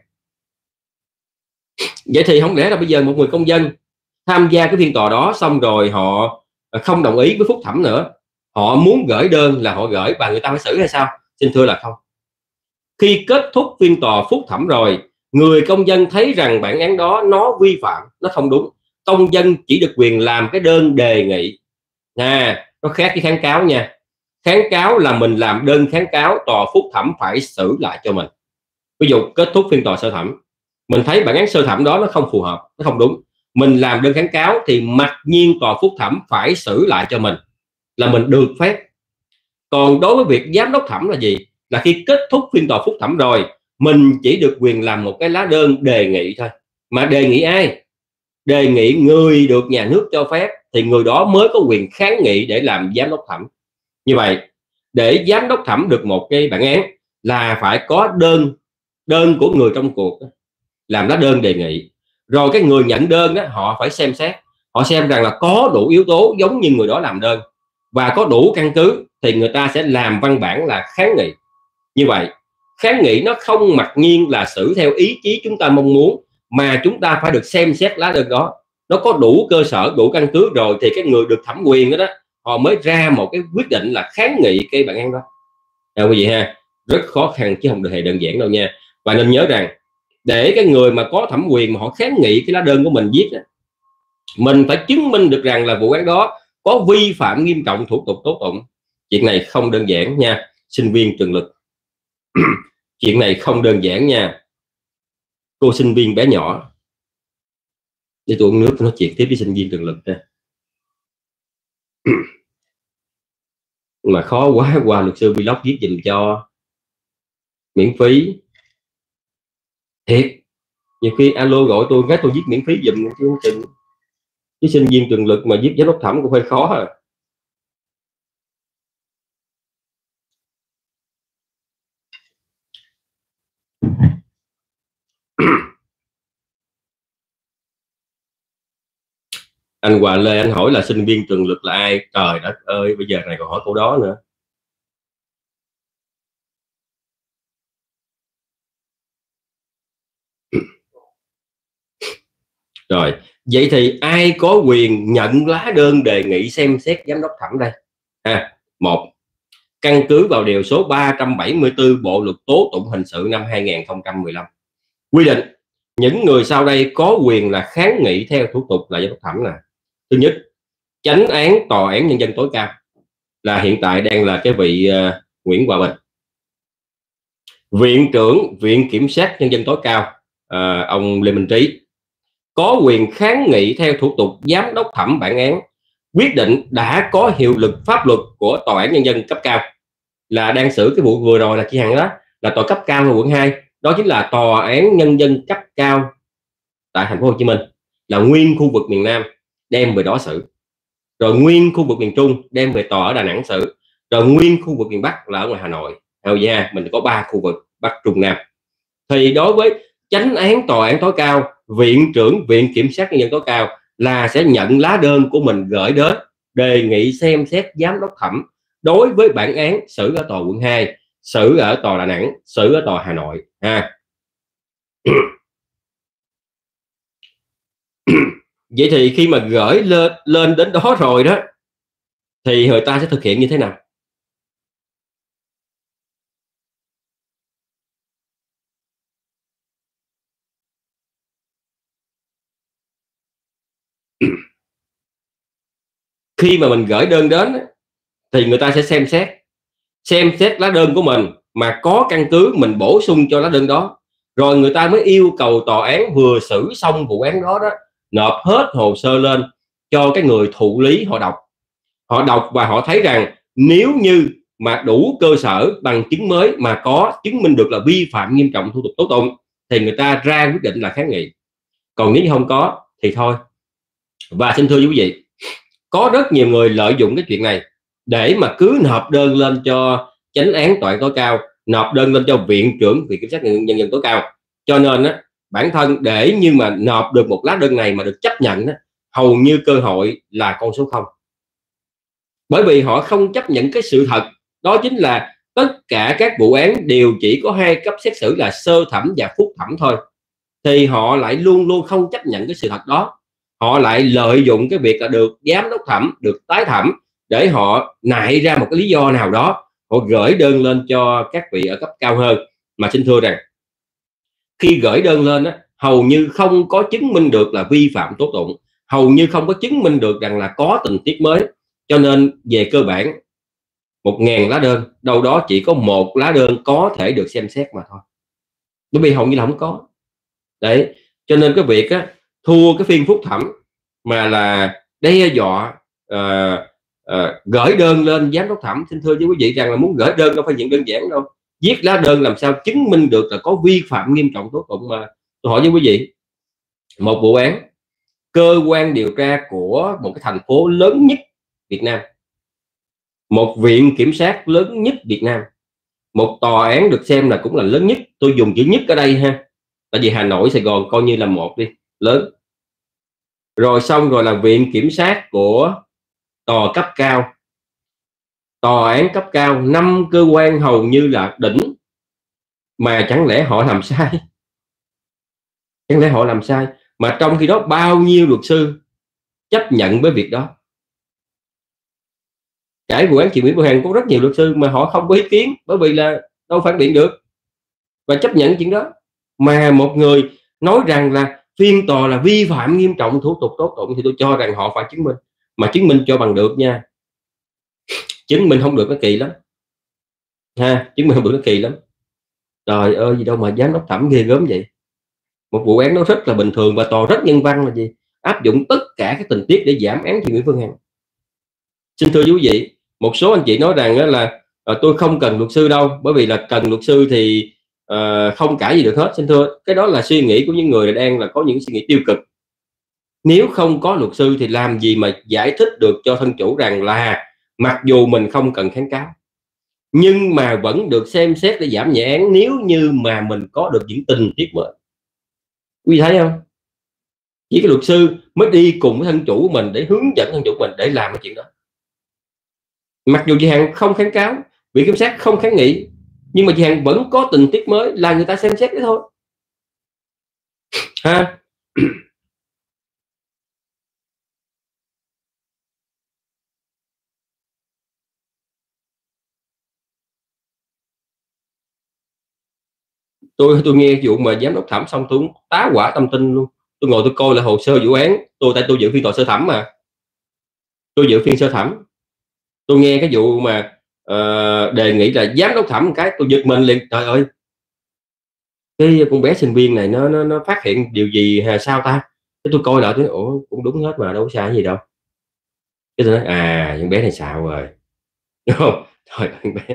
Vậy thì không lẽ là bây giờ một người công dân tham gia cái phiên tòa đó xong rồi họ không đồng ý với phúc thẩm nữa, họ muốn gửi đơn là họ gửi và người ta phải xử hay sao? Xin thưa là không. Khi kết thúc phiên tòa phúc thẩm rồi, người công dân thấy rằng bản án đó nó vi phạm, nó không đúng, công dân chỉ được quyền làm cái đơn đề nghị. À, nó khác với kháng cáo nha. Kháng cáo là mình làm đơn kháng cáo, tòa phúc thẩm phải xử lại cho mình. Ví dụ kết thúc phiên tòa sơ thẩm, mình thấy bản án sơ thẩm đó nó không phù hợp, nó không đúng, mình làm đơn kháng cáo thì mặc nhiên tòa phúc thẩm phải xử lại cho mình, là mình được phép. Còn đối với việc giám đốc thẩm là gì? Là khi kết thúc phiên tòa phúc thẩm rồi, mình chỉ được quyền làm một cái lá đơn đề nghị thôi. Mà đề nghị ai? Đề nghị người được nhà nước cho phép, thì người đó mới có quyền kháng nghị để làm giám đốc thẩm. Như vậy, để giám đốc thẩm được một cái bản án là phải có đơn đơn của người trong cuộc làm lá đơn đề nghị, rồi cái người nhận đơn đó họ phải xem xét, họ xem rằng là có đủ yếu tố giống như người đó làm đơn và có đủ căn cứ thì người ta sẽ làm văn bản là kháng nghị. Như vậy kháng nghị nó không mặc nhiên là xử theo ý chí chúng ta mong muốn, mà chúng ta phải được xem xét lá đơn đó, nó có đủ cơ sở, đủ căn cứ rồi thì cái người được thẩm quyền đó, đó họ mới ra một cái quyết định là kháng nghị cái bản án đó. À, quý vị ha, rất khó khăn chứ không hề đơn giản đâu nha. Và nên nhớ rằng để cái người mà có thẩm quyền mà họ kháng nghị cái lá đơn của mình viết đó, mình phải chứng minh được rằng là vụ án đó có vi phạm nghiêm trọng thủ tục tố tụng. Chuyện này không đơn giản nha, sinh viên Trường Lực. Chuyện này không đơn giản nha, cô sinh viên bé nhỏ. Để tôi uống nước, tôi nói chuyện tiếp với sinh viên Trường Lực nha. Mà khó quá, qua luật sư vlog viết dùm cho miễn phí thiệt. Nhiều khi alo gọi tôi cái tôi viết miễn phí dùm chứ không chừng. Với sinh viên Trường Lực mà viết giám đốc thẩm cũng hơi khó à. Anh Hòa Lê anh hỏi là sinh viên Trường Lực là ai? Trời đất ơi, bây giờ này còn hỏi câu đó nữa. Rồi, vậy thì ai có quyền nhận lá đơn đề nghị xem xét giám đốc thẩm đây? Ha, một, căn cứ vào điều số ba trăm bảy mươi tư Bộ luật tố tụng hình sự năm hai nghìn không trăm mười lăm quy định những người sau đây có quyền là kháng nghị theo thủ tục là giám đốc thẩm là: thứ nhất, chánh án tòa án nhân dân tối cao, là hiện tại đang là cái vị uh, Nguyễn Hòa Bình. Viện trưởng Viện Kiểm sát Nhân dân tối cao, uh, ông Lê Minh Trí, có quyền kháng nghị theo thủ tục giám đốc thẩm bản án quyết định đã có hiệu lực pháp luật của tòa án nhân dân cấp cao, là đang xử cái vụ vừa rồi là chị Hằng đó, là tòa cấp cao ở quận hai, đó chính là tòa án nhân dân cấp cao tại thành phố Hồ Chí Minh, là nguyên khu vực miền Nam đem về đó xử, rồi nguyên khu vực miền Trung đem về tòa ở Đà Nẵng xử, rồi nguyên khu vực miền Bắc là ở ngoài Hà Nội. Hầu như mình có ba khu vực Bắc Trung Nam. Thì đối với chánh án tòa án tối cao, viện trưởng Viện Kiểm sát Nhân dân tối cao là sẽ nhận lá đơn của mình gửi đến đề nghị xem xét giám đốc thẩm đối với bản án xử ở tòa quận hai, xử ở tòa Đà Nẵng, xử ở tòa Hà Nội ha. Vậy thì khi mà gửi lên lên đến đó rồi đó thì người ta sẽ thực hiện như thế nào? Khi mà mình gửi đơn đến thì người ta sẽ xem xét xem xét lá đơn của mình mà có căn cứ, mình bổ sung cho lá đơn đó, rồi người ta mới yêu cầu tòa án vừa xử xong vụ án đó đó nộp hết hồ sơ lên cho cái người thụ lý họ đọc. Họ đọc và họ thấy rằng nếu như mà đủ cơ sở bằng chứng mới mà có chứng minh được là vi phạm nghiêm trọng thủ tục tố tụng thì người ta ra quyết định là kháng nghị. Còn nếu không có thì thôi. Và xin thưa quý vị, có rất nhiều người lợi dụng cái chuyện này để mà cứ nộp đơn lên cho chánh án tòa án tối cao, nộp đơn lên cho viện trưởng Viện Kiểm sát Nhân dân tối cao. Cho nên á, bản thân để như mà nộp được một lá đơn này mà được chấp nhận á, hầu như cơ hội là con số không. Bởi vì họ không chấp nhận cái sự thật đó chính là tất cả các vụ án đều chỉ có hai cấp xét xử là sơ thẩm và phúc thẩm thôi, thì họ lại luôn luôn không chấp nhận cái sự thật đó. Họ lại lợi dụng cái việc là được giám đốc thẩm, được tái thẩm để họ nại ra một cái lý do nào đó, họ gửi đơn lên cho các vị ở cấp cao hơn. Mà xin thưa rằng khi gửi đơn lên á, hầu như không có chứng minh được là vi phạm tố tụng, hầu như không có chứng minh được rằng là có tình tiết mới. Cho nên về cơ bản một ngàn lá đơn đâu đó chỉ có một lá đơn có thể được xem xét mà thôi, bởi vì hầu như là không có. Đấy, cho nên cái việc á, thua cái phiên phúc thẩm mà là đe dọa uh, uh, gửi đơn lên giám đốc thẩm, xin thưa với quý vị rằng là muốn gửi đơn đâu phải chuyện đơn giản đâu. Viết lá đơn làm sao chứng minh được là có vi phạm nghiêm trọng tố tụng. Mà tôi hỏi với quý vị, một vụ án, cơ quan điều tra của một cái thành phố lớn nhất Việt Nam, một viện kiểm sát lớn nhất Việt Nam, một tòa án được xem là cũng là lớn nhất, tôi dùng chữ nhất ở đây ha, tại vì Hà Nội, Sài Gòn coi như là một đi, lớn. Rồi xong rồi là viện kiểm sát của tòa cấp cao, tòa án cấp cao, năm cơ quan hầu như là đỉnh, mà chẳng lẽ họ làm sai? Chẳng lẽ họ làm sai? Mà trong khi đó bao nhiêu luật sư chấp nhận với việc đó. Cái vụ án chị Nguyễn Phương Hằng có rất nhiều luật sư mà họ không có ý kiến, bởi vì là đâu phản biện được và chấp nhận chuyện đó. mà một người nói rằng là phiên tòa là vi phạm nghiêm trọng thủ tục tố tụng thì tôi cho rằng họ phải chứng minh, mà chứng minh cho bằng được nha. Chứng minh không được nó kỳ lắm ha, chứng minh không được nó kỳ lắm. Trời ơi gì đâu mà giám đốc thẩm ghê gớm vậy. Một vụ án nó rất là bình thường và tòa rất nhân văn là gì? Áp dụng tất cả các tình tiết để giảm án cho Nguyễn Phương Hằng. Xin thưa quý vị, một số anh chị nói rằng là à, tôi không cần luật sư đâu, bởi vì là cần luật sư thì uh, không cãi gì được hết. Xin thưa, cái đó là suy nghĩ của những người đang là có những suy nghĩ tiêu cực. Nếu không có luật sư thì làm gì mà giải thích được cho thân chủ rằng là mặc dù mình không cần kháng cáo nhưng mà vẫn được xem xét để giảm nhẹ án nếu như mà mình có được những tình tiết mới. Quý vị thấy không? Chỉ cái luật sư mới đi cùng với thân chủ của mình để hướng dẫn thân chủ mình để làm cái chuyện đó. Mặc dù chị Hằng không kháng cáo, viện kiểm sát không kháng nghị, nhưng mà chị Hằng vẫn có tình tiết mới là người ta xem xét đấy thôi ha. tôi tôi nghe vụ mà giám đốc thẩm xong tôi cũng tá hỏa tâm tinh luôn. Tôi ngồi tôi coi lại hồ sơ vụ án, tôi tại tôi dự phiên tòa sơ thẩm mà, tôi dự phiên sơ thẩm, tôi nghe cái vụ mà uh, đề nghị là giám đốc thẩm một cái tôi giật mình liền. Trời ơi, cái con bé sinh viên này nó nó, nó phát hiện điều gì hay sao ta? Cái tôi coi lại tôi ủa cũng đúng hết mà đâu có sai gì đâu. Cái tôi nói à con bé này xạo rồi đúng không? Thôi con bé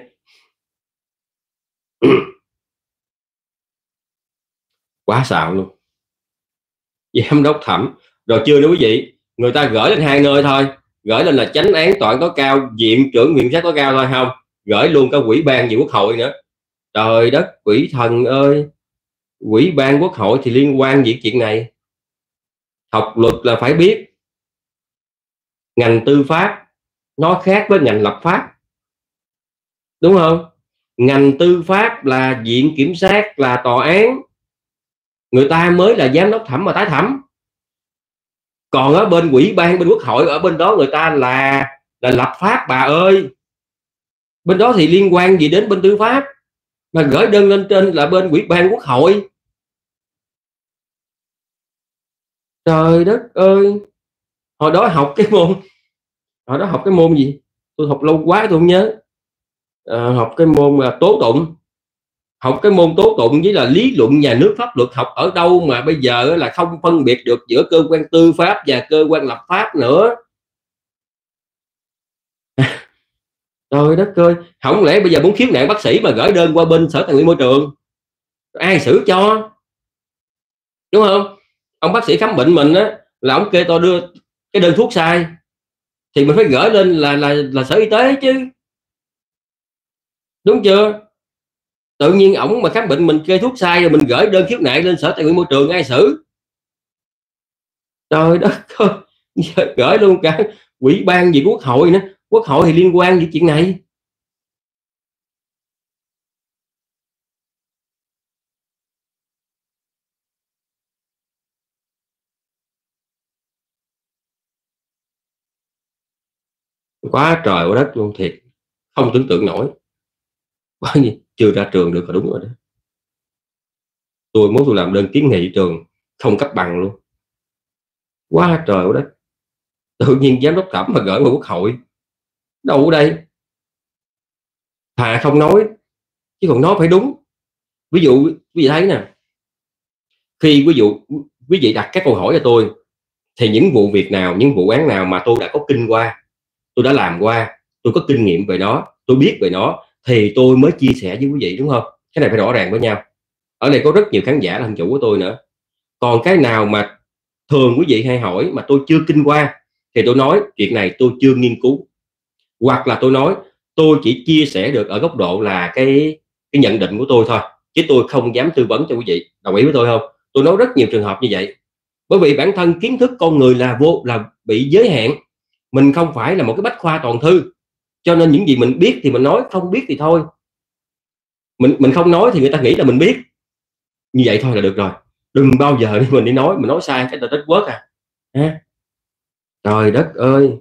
quá xạo luôn. Giám đốc thẩm rồi chưa đâu quý vị, người ta gửi lên hai nơi thôi, gửi lên là chánh án tòa án tối cao, viện trưởng viện kiểm sát tối cao thôi không, gửi luôn cả ủy ban về quốc hội nữa. Trời đất quỷ thần ơi, ủy ban quốc hội thì liên quan gì chuyện này? Học luật là phải biết ngành tư pháp nó khác với ngành lập pháp, đúng không? Ngành tư pháp là viện kiểm sát, là tòa án, người ta mới là giám đốc thẩm và tái thẩm. Còn ở bên ủy ban bên quốc hội, ở bên đó người ta là là lập pháp bà ơi, bên đó thì liên quan gì đến bên tư pháp mà gửi đơn lên trên là bên ủy ban quốc hội. Trời đất ơi, hồi đó học cái môn hồi đó học cái môn gì tôi học lâu quá tôi không nhớ. À, học cái môn là tố tụng, học cái môn tố tụng với là lý luận nhà nước pháp luật, học ở đâu mà bây giờ là không phân biệt được giữa cơ quan tư pháp và cơ quan lập pháp nữa. Trời đất ơi, không lẽ bây giờ muốn khiếu nại bác sĩ mà gửi đơn qua bên sở tài nguyên môi trường, ai xử cho, đúng không? Ông bác sĩ khám bệnh mình á là ông kê tôi đưa cái đơn thuốc sai thì mình phải gửi lên là là là sở y tế chứ, đúng chưa? Tự nhiên ổng mà khám bệnh mình kê thuốc sai rồi mình gửi đơn khiếu nại lên sở tài nguyên môi trường, ai xử? Trời đất ơi, gửi luôn cả ủy ban gì quốc hội nữa, quốc hội thì liên quan gì chuyện này? Quá trời quá đất luôn thiệt, không tưởng tượng nổi. Quá gì chưa ra trường được là đúng rồi đó. Tôi muốn tôi làm đơn kiến nghị trường không cấp bằng luôn. Quá trời quá đất, tự nhiên giám đốc thẩm mà gửi vào quốc hội, đâu ở đây? Thà không nói chứ còn nói phải đúng. Ví dụ quý vị thấy nè, khi ví dụ quý vị đặt các câu hỏi cho tôi thì những vụ việc nào, những vụ án nào mà tôi đã có kinh qua, tôi đã làm qua, tôi có kinh nghiệm về nó, tôi biết về nó thì tôi mới chia sẻ với quý vị, đúng không? Cái này phải rõ ràng với nhau. Ở đây có rất nhiều khán giả là thân chủ của tôi nữa. Còn cái nào mà thường quý vị hay hỏi mà tôi chưa kinh qua thì tôi nói chuyện này tôi chưa nghiên cứu, hoặc là tôi nói tôi chỉ chia sẻ được ở góc độ là cái cái nhận định của tôi thôi, chứ tôi không dám tư vấn cho quý vị. Đồng ý với tôi không? Tôi nói rất nhiều trường hợp như vậy, bởi vì bản thân kiến thức con người là vô là bị giới hạn, mình không phải là một cái bách khoa toàn thư, cho nên những gì mình biết thì mình nói, không biết thì thôi, mình mình không nói thì người ta nghĩ là mình biết, như vậy thôi là được rồi. Đừng bao giờ đi mình đi nói, mình nói sai cái ta tích quất à ha. Trời đất ơi,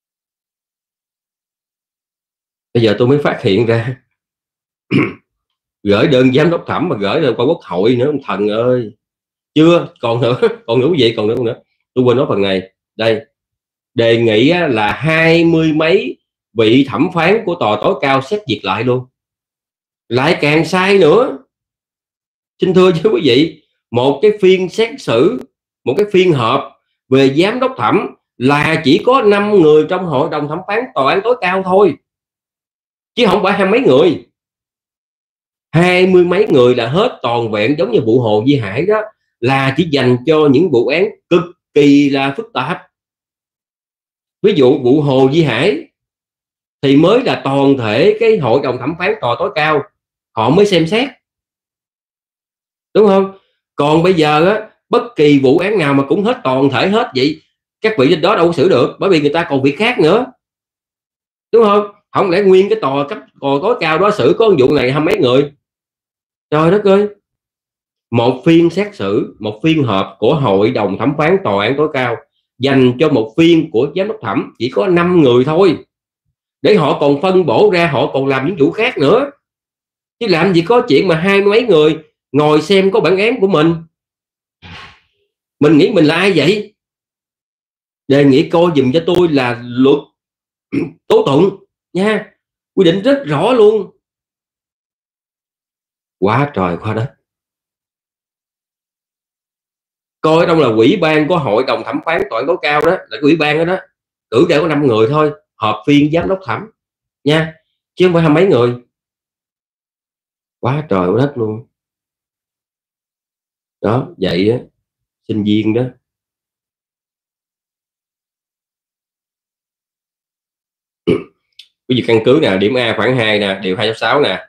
bây giờ tôi mới phát hiện ra Gửi đơn giám đốc thẩm mà gửi lên qua quốc hội nữa, ông thần ơi. Chưa, còn nữa, còn nữa quý vị, còn nữa, còn nữa. Tôi quên nói phần này. Đây, đề nghị là hai mươi mấy vị thẩm phán của tòa tối cao xét duyệt lại luôn. Lại càng sai nữa. Xin thưa với quý vị, một cái phiên xét xử, một cái phiên họp về giám đốc thẩm là chỉ có năm người trong hội đồng thẩm phán tòa án tối cao thôi, chứ không phải hai mấy người. Hai mươi mấy người là hết toàn vẹn, giống như vụ Hồ Duy Hải đó, là chỉ dành cho những vụ án cực kỳ là phức tạp. Ví dụ vụ Hồ Duy Hải thì mới là toàn thể cái hội đồng thẩm phán tòa tối cao họ mới xem xét, đúng không? Còn bây giờ á, bất kỳ vụ án nào mà cũng hết toàn thể hết vậy, các vị trên đó đâu có xử được, bởi vì người ta còn việc khác nữa, đúng không? Không lẽ nguyên cái tòa cấp tòa tối cao đó xử có vụ này hai mấy người? Trời đất ơi. Một phiên xét xử, một phiên họp của hội đồng thẩm phán tòa án tối cao dành cho một phiên của giám đốc thẩm chỉ có năm người thôi, để họ còn phân bổ ra, họ còn làm những vụ khác nữa, chứ làm gì có chuyện mà hai mấy người ngồi xem có bản án của mình. Mình nghĩ mình là ai vậy? Đề nghị coi dùm cho tôi là luật tố tụng nha, quy định rất rõ luôn. Quá trời quá đất. Coi trong là ủy ban của hội đồng thẩm phán tòa án tối cao đó, là cái ủy ban đó đó, cử ra có năm người thôi, họp phiên giám đốc thẩm nha, chứ không phải hai mấy người. Quá trời quá đất luôn đó. Vậy á, sinh viên đó ví dụ căn cứ nè, điểm A khoảng hai nè, điều hai trăm sáu nè.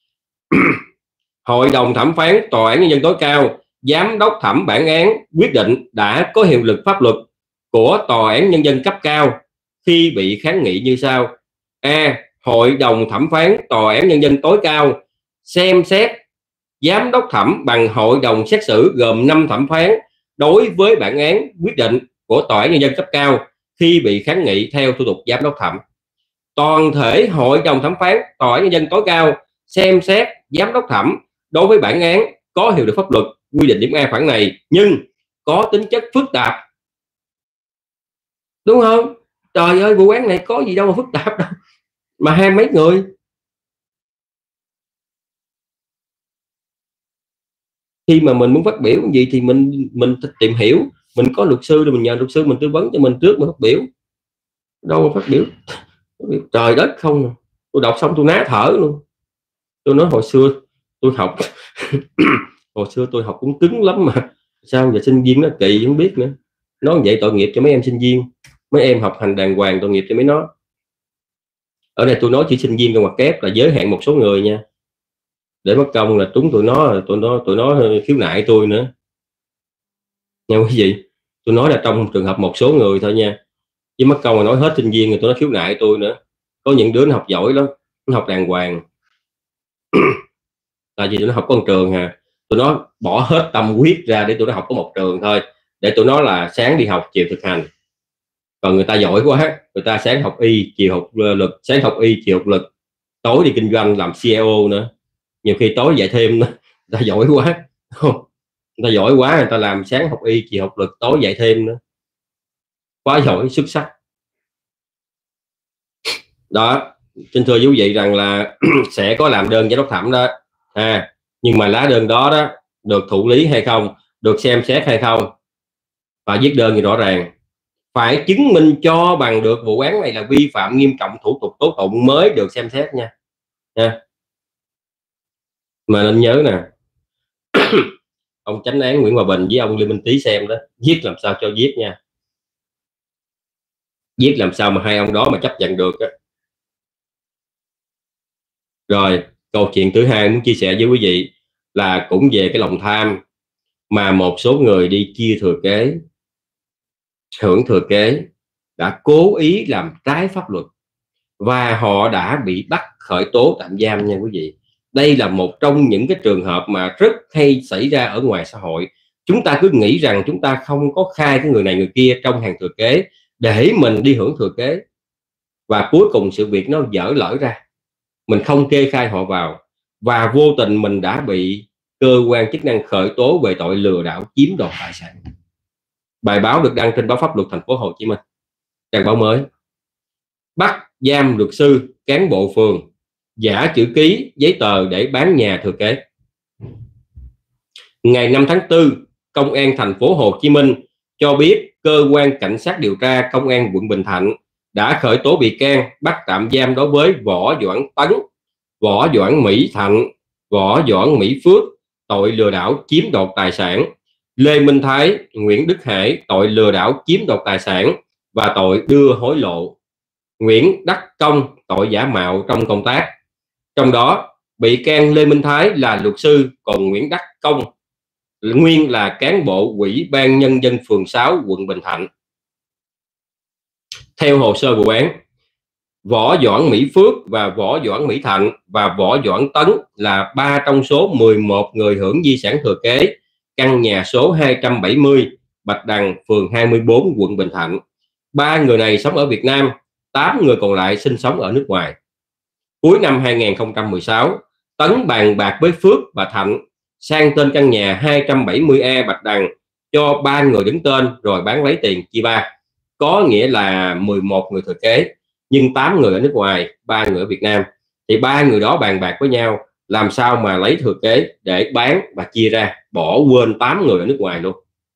Hội đồng thẩm phán tòa án nhân dân tối cao, giám đốc thẩm bản án quyết định đã có hiệu lực pháp luật của tòa án nhân dân cấp cao khi bị kháng nghị như sau. A. Hội đồng thẩm phán tòa án nhân dân tối cao xem xét giám đốc thẩm bằng hội đồng xét xử gồm năm thẩm phán đối với bản án quyết định của tòa án nhân dân cấp cao khi bị kháng nghị theo thủ tục giám đốc thẩm. Toàn thể hội đồng thẩm phán tòa án nhân dân tối cao xem xét giám đốc thẩm đối với bản án có hiệu lực pháp luật quy định điểm A khoản này nhưng có tính chất phức tạp, đúng không? Trời ơi, vụ án này có gì đâu mà phức tạp đâu, mà hai mấy người. Khi mà mình muốn phát biểu gì thì mình mình tìm hiểu, mình có luật sư rồi mình nhờ luật sư mình tư vấn cho mình trước mình phát biểu, đâu mà phát biểu trời đất không. Tôi đọc xong tôi ná thở luôn. Tôi nói hồi xưa tôi học hồi xưa tôi học cũng cứng lắm mà sao giờ sinh viên nó kỳ không biết nữa. Nói vậy tội nghiệp cho mấy em sinh viên, mấy em học hành đàng hoàng tội nghiệp cho mấy nó. Ở đây tôi nói chỉ sinh viên trong ngoặc kép là giới hạn một số người nha, để mất công là trúng tụi nó, tụi nó tụi nó khiếu nại tôi nữa nha quý vị. Tôi nói là trong trường hợp một số người thôi nha, chứ mất công mà nói hết sinh viên rồi tụi nó khiếu nại tôi nữa. Có những đứa nó học giỏi lắm, nó học đàng hoàng tại vì tụi nó học có một trường hà, tụi nó bỏ hết tâm huyết ra để tụi nó học có một trường thôi, để tụi nó là sáng đi học chiều thực hành. Còn người ta giỏi quá, người ta sáng học y chiều học lực, sáng học y chiều học lực, tối đi kinh doanh làm xê e ô nữa, nhiều khi tối dạy thêm nữa. Người ta giỏi quá, người ta giỏi quá, người ta làm sáng học y chiều học lực, tối dạy thêm nữa, quá giỏi xuất sắc đó. Xin thưa quý vị rằng là sẽ có làm đơn giám đốc thẩm đó à, nhưng mà lá đơn đó đó được thụ lý hay không, được xem xét hay không, và viết đơn thì rõ ràng phải chứng minh cho bằng được vụ án này là vi phạm nghiêm trọng thủ tục tố tụng mới được xem xét nha nha. Mà nên nhớ nè, ông chánh án Nguyễn Hòa Bình với ông Lê Minh Tý xem đó, viết làm sao cho viết nha, viết làm sao mà hai ông đó mà chấp nhận được đó. Rồi câu chuyện thứ hai muốn chia sẻ với quý vị là cũng về cái lòng tham mà một số người đi chia thừa kế, hưởng thừa kế đã cố ý làm trái pháp luật và họ đã bị bắt khởi tố tạm giam nha quý vị. Đây là một trong những cái trường hợp mà rất hay xảy ra ở ngoài xã hội. Chúng ta cứ nghĩ rằng chúng ta không có khai cái người này người kia trong hàng thừa kế để mình đi hưởng thừa kế, và cuối cùng sự việc nó dở lỡ ra, mình không kê khai họ vào, và vô tình mình đã bị cơ quan chức năng khởi tố về tội lừa đảo chiếm đoạt tài sản. Bài báo được đăng trên báo Pháp Luật Thành phố Hồ Chí Minh, trang báo mới. Bắt giam luật sư, cán bộ phường giả chữ ký giấy tờ để bán nhà thừa kế. Ngày năm tháng tư, Công an Thành phố Hồ Chí Minh cho biết cơ quan cảnh sát điều tra Công an quận Bình Thạnh đã khởi tố bị can, bắt tạm giam đối với Võ Doãn Tấn, Võ Doãn Mỹ Thạnh, Võ Doãn Mỹ Phước tội lừa đảo chiếm đoạt tài sản, Lê Minh Thái, Nguyễn Đức Hải tội lừa đảo chiếm đoạt tài sản và tội đưa hối lộ, Nguyễn Đắc Công tội giả mạo trong công tác. Trong đó, bị can Lê Minh Thái là luật sư, còn Nguyễn Đắc Công nguyên là cán bộ Ủy ban Nhân dân phường sáu quận Bình Thạnh. Theo hồ sơ vụ án, Võ Doãn Mỹ Phước và Võ Doãn Mỹ Thạnh và Võ Doãn Tấn là ba trong số mười một người hưởng di sản thừa kế căn nhà số hai trăm bảy mươi Bạch Đằng, phường hai mươi bốn, quận Bình Thạnh. Ba người này sống ở Việt Nam, tám người còn lại sinh sống ở nước ngoài. Cuối năm hai nghìn không trăm mười sáu, Tấn bàn bạc với Phước và Thạnh sang tên căn nhà hai trăm bảy mươi E Bạch Đằng cho ba người đứng tên rồi bán lấy tiền chia ba. Có nghĩa là mười một người thừa kế, nhưng tám người ở nước ngoài, ba người ở Việt Nam. Thì ba người đó bàn bạc với nhau làm sao mà lấy thừa kế để bán và chia ra, bỏ quên tám người ở nước ngoài luôn.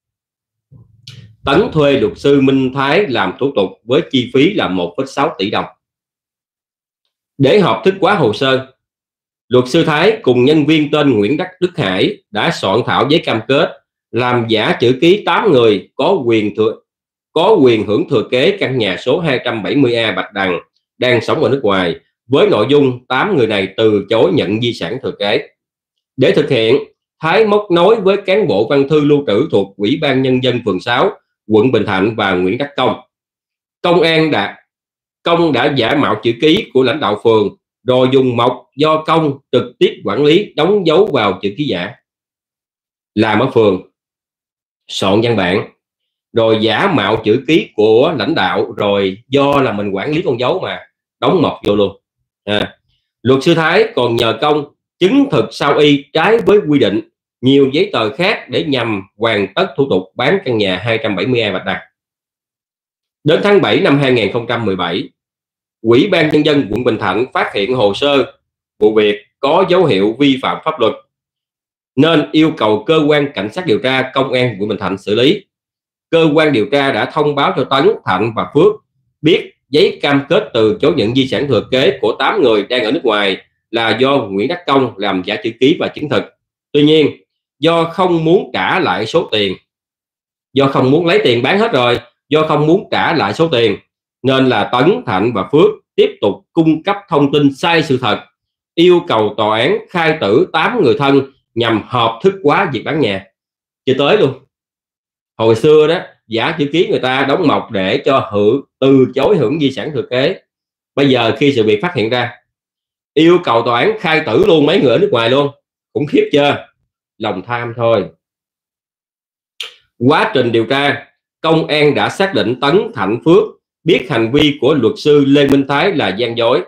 Tấn thuê luật sư Minh Thái làm thủ tục với chi phí là một phẩy sáu tỷ đồng. Để hợp thức hóa hồ sơ, luật sư Thái cùng nhân viên tên Nguyễn Đắc Đức Hải đã soạn thảo giấy cam kết làm giả chữ ký tám người có quyền thừa có quyền hưởng thừa kế căn nhà số hai trăm bảy mươi E Bạch Đằng đang sống ở nước ngoài, với nội dung tám người này từ chối nhận di sản thừa kế. Để thực hiện, Thái móc nối với cán bộ văn thư lưu trữ thuộc Ủy ban Nhân dân phường sáu quận Bình Thạnh và Nguyễn Đắc Công. Công an đã Công đã giả mạo chữ ký của lãnh đạo phường rồi dùng mộc do Công trực tiếp quản lý đóng dấu vào chữ ký giả. Làm ở phường, soạn văn bản rồi giả mạo chữ ký của lãnh đạo, rồi do là mình quản lý con dấu mà đóng mộc vô luôn. À, luật sư Thái còn nhờ Công chứng thực sao y trái với quy định nhiều giấy tờ khác để nhằm hoàn tất thủ tục bán căn nhà hai trăm bảy mươi E Bạch Đằng. Đến tháng bảy năm hai nghìn không trăm mười bảy, Ủy ban Nhân dân quận Bình Thạnh phát hiện hồ sơ vụ việc có dấu hiệu vi phạm pháp luật nên yêu cầu cơ quan cảnh sát điều tra Công an quận Bình Thạnh xử lý. Cơ quan điều tra đã thông báo cho Tấn, Thạnh và Phước biết giấy cam kết từ chối nhận di sản thừa kế của tám người đang ở nước ngoài là do Nguyễn Đắc Công làm giả chữ ký và chứng thực. Tuy nhiên, do không muốn trả lại số tiền, do không muốn lấy tiền bán hết rồi, do không muốn trả lại số tiền, nên là Tấn, Thạnh và Phước tiếp tục cung cấp thông tin sai sự thật, yêu cầu tòa án khai tử tám người thân nhằm hợp thức hóa việc bán nhà. Chưa tới luôn. Hồi xưa đó, giả chữ ký người ta đóng mộc để cho hưởng từ chối hưởng di sản thừa kế. Bây giờ khi sự việc phát hiện ra, yêu cầu tòa án khai tử luôn mấy người ở nước ngoài luôn. Khủng khiếp chưa? Lòng tham thôi. Quá trình điều tra, công an đã xác định Tấn, Thạnh, Phước biết hành vi của luật sư Lê Minh Thái là gian dối,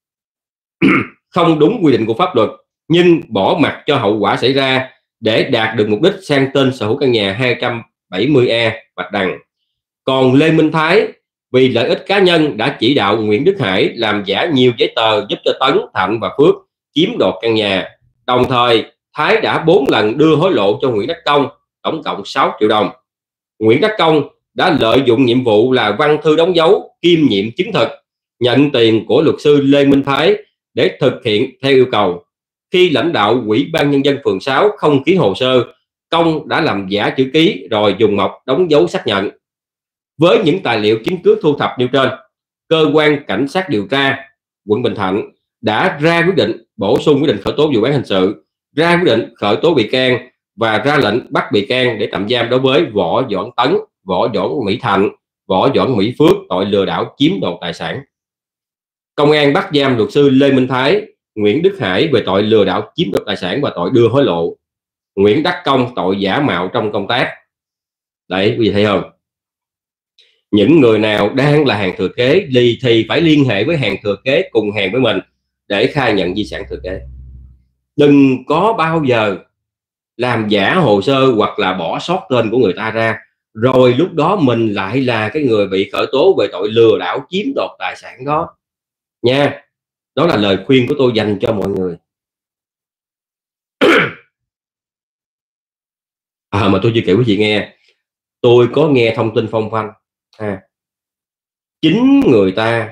không đúng quy định của pháp luật, nhưng bỏ mặc cho hậu quả xảy ra để đạt được mục đích sang tên sở hữu căn nhà hai trăm bảy mươi E Bạch Đằng. Còn Lê Minh Thái vì lợi ích cá nhân đã chỉ đạo Nguyễn Đức Hải làm giả nhiều giấy tờ giúp cho Tấn, Thạnh và Phước chiếm đoạt căn nhà. Đồng thời, Thái đã bốn lần đưa hối lộ cho Nguyễn Đắc Công, tổng cộng sáu triệu đồng. Nguyễn Đắc Công đã lợi dụng nhiệm vụ là văn thư đóng dấu, kiêm nhiệm chứng thực, nhận tiền của luật sư Lê Minh Thái để thực hiện theo yêu cầu. Khi lãnh đạo Ủy ban Nhân dân phường sáu không ký hồ sơ, Công đã làm giả chữ ký rồi dùng mộc đóng dấu xác nhận. Với những tài liệu chứng cứ thu thập nêu trên, cơ quan cảnh sát điều tra quận Bình Thạnh đã ra quyết định bổ sung quyết định khởi tố vụ án hình sự, ra quyết định khởi tố bị can và ra lệnh bắt bị can để tạm giam đối với Võ Doãn Tấn, Võ Doãn Mỹ Thạnh, Võ Doãn Mỹ Phước tội lừa đảo chiếm đoạt tài sản. Công an bắt giam luật sư Lê Minh Thái, Nguyễn Đức Hải về tội lừa đảo chiếm đoạt tài sản và tội đưa hối lộ, Nguyễn Đắc Công tội giả mạo trong công tác. Đấy, quý vị thấy không? Những người nào đang là hàng thừa kế thì phải liên hệ với hàng thừa kế cùng hàng với mình để khai nhận di sản thừa kế. Đừng có bao giờ làm giả hồ sơ hoặc là bỏ sót tên của người ta ra, rồi lúc đó mình lại là cái người bị khởi tố về tội lừa đảo chiếm đoạt tài sản đó nha. Đó là lời khuyên của tôi dành cho mọi người. À, mà tôi chưa kể quý vị nghe, tôi có nghe thông tin phong phanh, à, chính người ta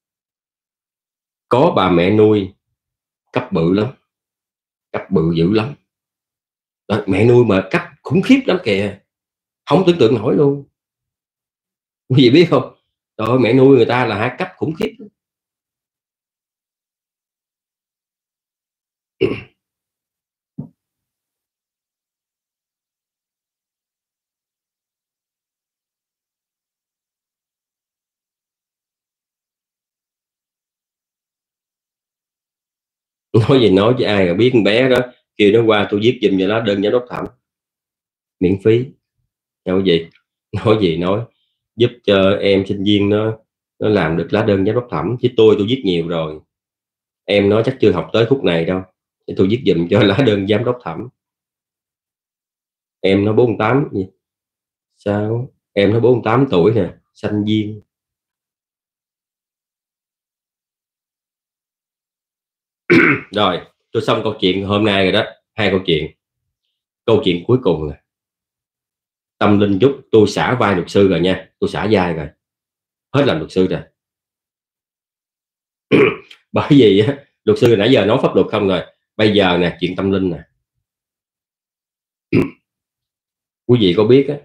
có bà mẹ nuôi cấp bự lắm, cấp bự dữ lắm đó, mẹ nuôi mà cấp khủng khiếp lắm kìa, không tưởng tượng nổi luôn. Quý vị biết không, trời ơi, mẹ nuôi người ta là hai cấp khủng khiếp. Nói gì nói, chứ ai mà biết con bé đó kêu nó qua tôi viết giùm cho nó đơn giám đốc thẩm miễn phí. Nói gì nói gì nói giúp cho em sinh viên nó nó làm được lá đơn giám đốc thẩm, chứ tôi tôi viết nhiều rồi. Em nói chắc chưa học tới khúc này đâu, để tôi viết giùm cho lá đơn giám đốc thẩm. Em nó bốn mươi tám gì sao, em nó bốn mươi tám tuổi nè, sinh viên. Rồi tôi xong câu chuyện hôm nay rồi đó, hai câu chuyện. Câu chuyện cuối cùng là tâm linh chút, tôi xả vai luật sư rồi nha, tôi xả vai rồi, hết làm luật sư rồi. Bởi vì á, luật sư nãy giờ nói pháp luật không rồi, bây giờ nè chuyện tâm linh nè. Quý vị có biết á,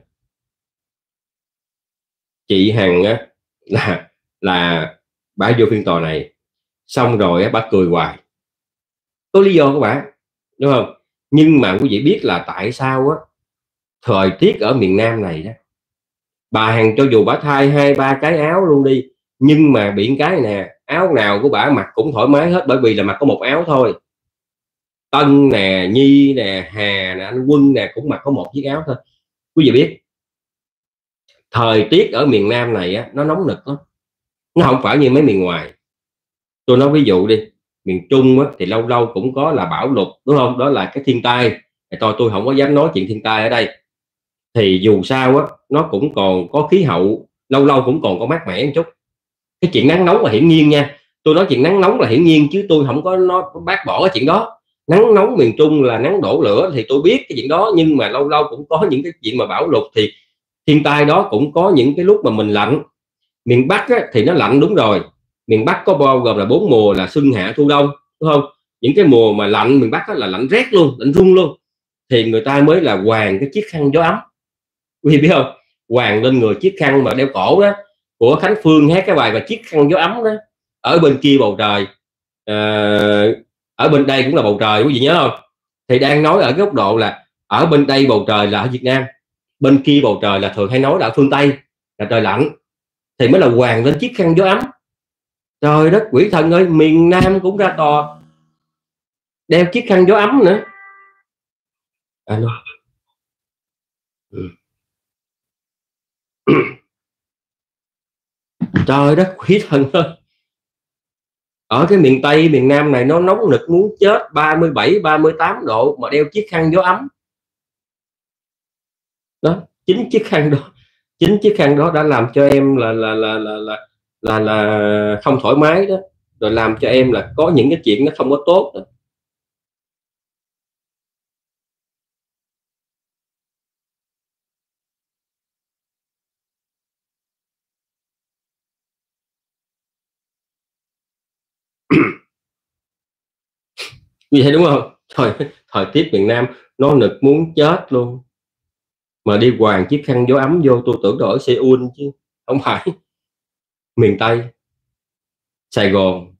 chị Hằng á là là bà vô phiên tòa này xong rồi á, bà cười hoài, có lý do của bà, đúng không? Nhưng mà quý vị biết là tại sao á, thời tiết ở miền Nam này đó, bà Hằng cho dù bà thay hai ba cái áo luôn đi, nhưng mà biển cái nè, áo nào của bà mặc cũng thoải mái hết, bởi vì là mặc có một áo thôi. Tân nè, Nhi nè, Hà nè, anh Quân nè cũng mặc có một chiếc áo thôi. Quý vị biết thời tiết ở miền Nam này á, nó nóng nực lắm, nó không phải như mấy miền ngoài. Tôi nói ví dụ đi, miền Trung á, thì lâu lâu cũng có là bão lụt, đúng không, đó là cái thiên tai. Thì tôi tôi không có dám nói chuyện thiên tai ở đây, thì dù sao á nó cũng còn có khí hậu, lâu lâu cũng còn có mát mẻ một chút. Cái chuyện nắng nóng là hiển nhiên nha, tôi nói chuyện nắng nóng là hiển nhiên chứ tôi không có nói bác bỏ cái chuyện đó. Nắng nóng miền Trung là nắng đổ lửa thì tôi biết cái chuyện đó, nhưng mà lâu lâu cũng có những cái chuyện mà bão lụt, thì thiên tai đó cũng có những cái lúc mà mình lạnh. Miền Bắc á, thì nó lạnh đúng rồi, miền Bắc có bao gồm là bốn mùa là xuân hạ thu đông, đúng không? Những cái mùa mà lạnh miền Bắc là lạnh rét luôn, lạnh run luôn, thì người ta mới là hoàng cái chiếc khăn gió ấm. Quý vị biết không, hoàng lên người chiếc khăn mà đeo cổ đó, của Khánh Phương hát cái bài và chiếc khăn gió ấm đó. Ở bên kia bầu trời, uh, ở bên đây cũng là bầu trời, quý vị nhớ không? Thì đang nói ở cái góc độ là ở bên đây bầu trời là ở Việt Nam, bên kia bầu trời là thường hay nói là ở phương Tây là trời lạnh, thì mới là hoàng lên chiếc khăn gió ấm. Trời đất quỷ thần ơi, miền Nam cũng ra tòa đeo chiếc khăn gió ấm nữa. Alo. Ừ. Trời đất quỷ thần ơi, ở cái miền Tây miền Nam này nó nóng nực muốn chết, ba mươi bảy ba mươi tám độ mà đeo chiếc khăn gió ấm đó. Chính chiếc khăn đó chính chiếc khăn đó đã làm cho em là là là là là là, là không thoải mái đó, rồi làm cho em là có những cái chuyện nó không có tốt đó. Như thế đúng không? Thời thời tiết miền Nam nó nực muốn chết luôn, mà đi hoàng chiếc khăn gió ấm vô, tôi tưởng ở Seoul chứ không phải miền Tây, Sài Gòn.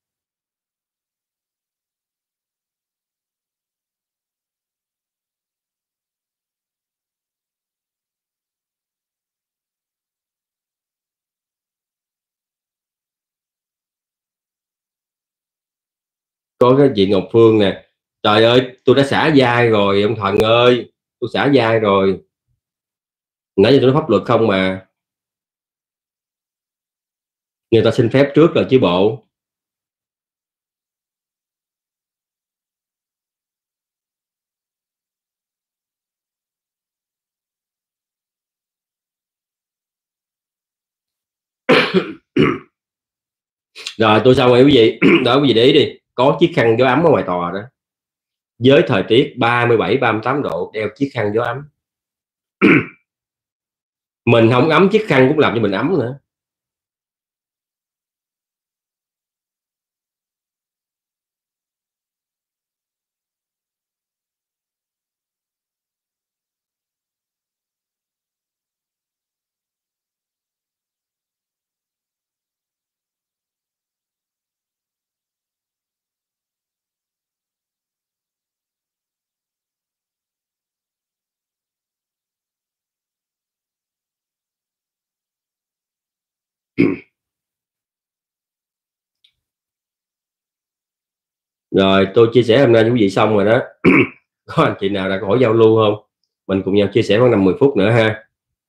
Có cái chị Ngọc Phương nè, trời ơi tôi đã xả vai rồi ông Thần ơi, tôi xả vai rồi. Nãy giờ tôi nói pháp luật không mà, người ta xin phép trước rồi chứ bộ. Rồi tôi xong rồi quý vị. Đó quý vị để ý đi, có chiếc khăn gió ấm ở ngoài tòa đó, với thời tiết ba mươi bảy ba mươi tám độ đeo chiếc khăn gió ấm. Mình không ấm chiếc khăn cũng làm cho mình ấm nữa. Rồi tôi chia sẻ hôm nay với quý vị xong rồi đó. Có anh chị nào đã có hỏi giao lưu không, mình cùng nhau chia sẻ khoảng năm mười phút nữa ha.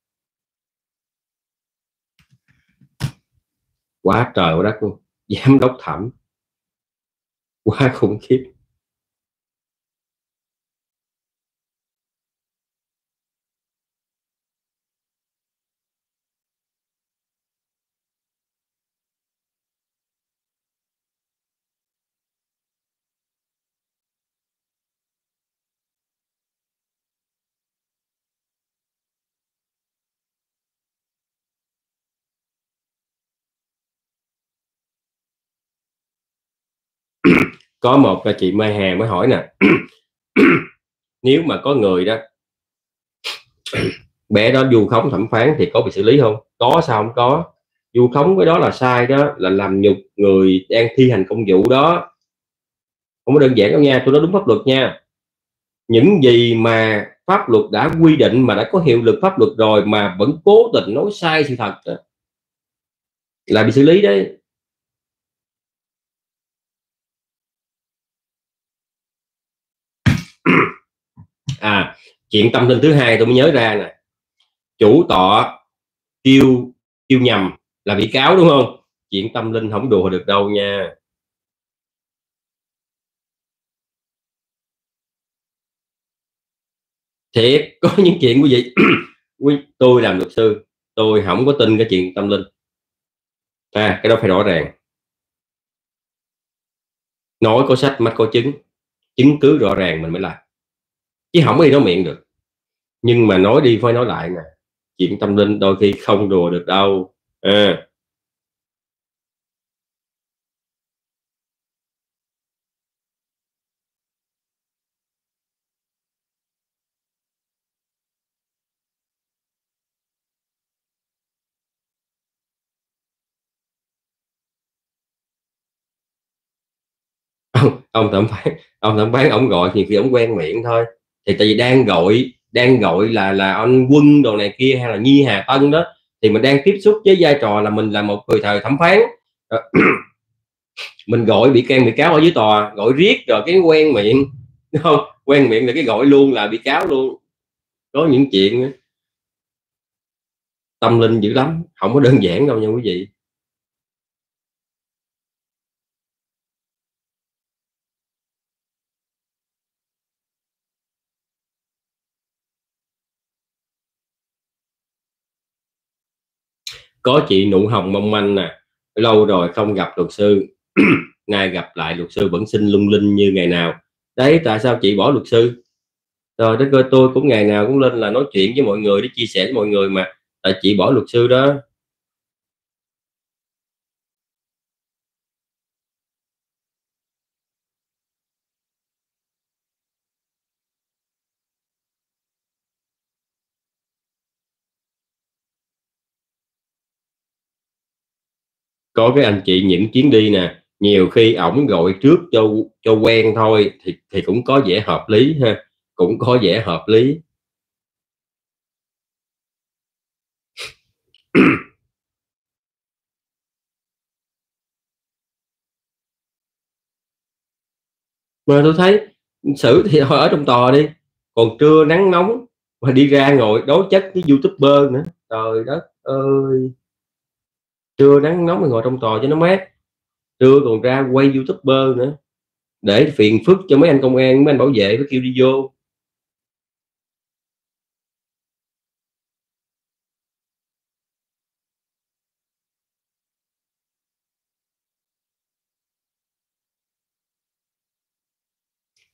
Quá trời quá đất luôn, giám đốc Thẩm quá khủng khiếp. Có một chị Mai Hà mới hỏi nè. Nếu mà có người đó bé đó vu khống thẩm phán thì có bị xử lý không? Có, sao không có? Vu khống cái đó là sai, đó là làm nhục người đang thi hành công vụ đó, không có đơn giản đâu nha, tôi nói đúng pháp luật nha. Những gì mà pháp luật đã quy định, mà đã có hiệu lực pháp luật rồi mà vẫn cố tình nói sai sự thật đó, là bị xử lý đấy. À, chuyện tâm linh thứ hai tôi mới nhớ ra nè. Chủ tọa kêu kêu nhầm là bị cáo đúng không? Chuyện tâm linh không đùa được đâu nha. Thiệt, có những chuyện quý vị. quý tôi làm luật sư, tôi không có tin cái chuyện tâm linh. À, cái đó phải rõ ràng, nói có sách mách có chứng, chứng cứ rõ ràng mình mới làm, chứ không có đi nói miệng được. Nhưng mà nói đi phải nói lại nè, chuyện tâm linh đôi khi không đùa được đâu. À, ông, ông thẩm phán ông thẩm phán ông gọi thì khi ông quen miệng thôi. Thì tại vì đang gọi đang gọi là là anh Quân đồ này kia, hay là Nhi Hà Tân đó, thì mình đang tiếp xúc với vai trò là mình là một người thờ thẩm phán. Ờ, mình gọi bị can bị cáo ở dưới tòa, gọi riết rồi cái quen miệng, đúng không? Quen miệng là cái gọi luôn là bị cáo luôn. Có những chuyện tâm linh dữ lắm, không có đơn giản đâu nha quý vị. Có chị nụ hồng mong manh nè, lâu rồi không gặp luật sư. Nay gặp lại luật sư vẫn xinh lung linh như ngày nào. Đấy, tại sao chị bỏ luật sư? Rồi đất ơi, tôi cũng ngày nào cũng lên là nói chuyện với mọi người, để chia sẻ với mọi người mà. Tại chị bỏ luật sư đó. Có cái anh chị những chuyến đi nè, nhiều khi ổng gọi trước cho cho quen thôi, thì thì cũng có vẻ hợp lý ha, cũng có vẻ hợp lý. Mà tôi thấy xử thì thôi ở trong tòa đi, còn trưa nắng nóng mà đi ra ngồi đối chất với youtuber nữa, trời đất ơi. Trưa nắng nóng mà ngồi trong tòa cho nó mát, trưa còn ra quay youtuber nữa, để phiền phức cho mấy anh công an mấy anh bảo vệ phải kêu đi vô.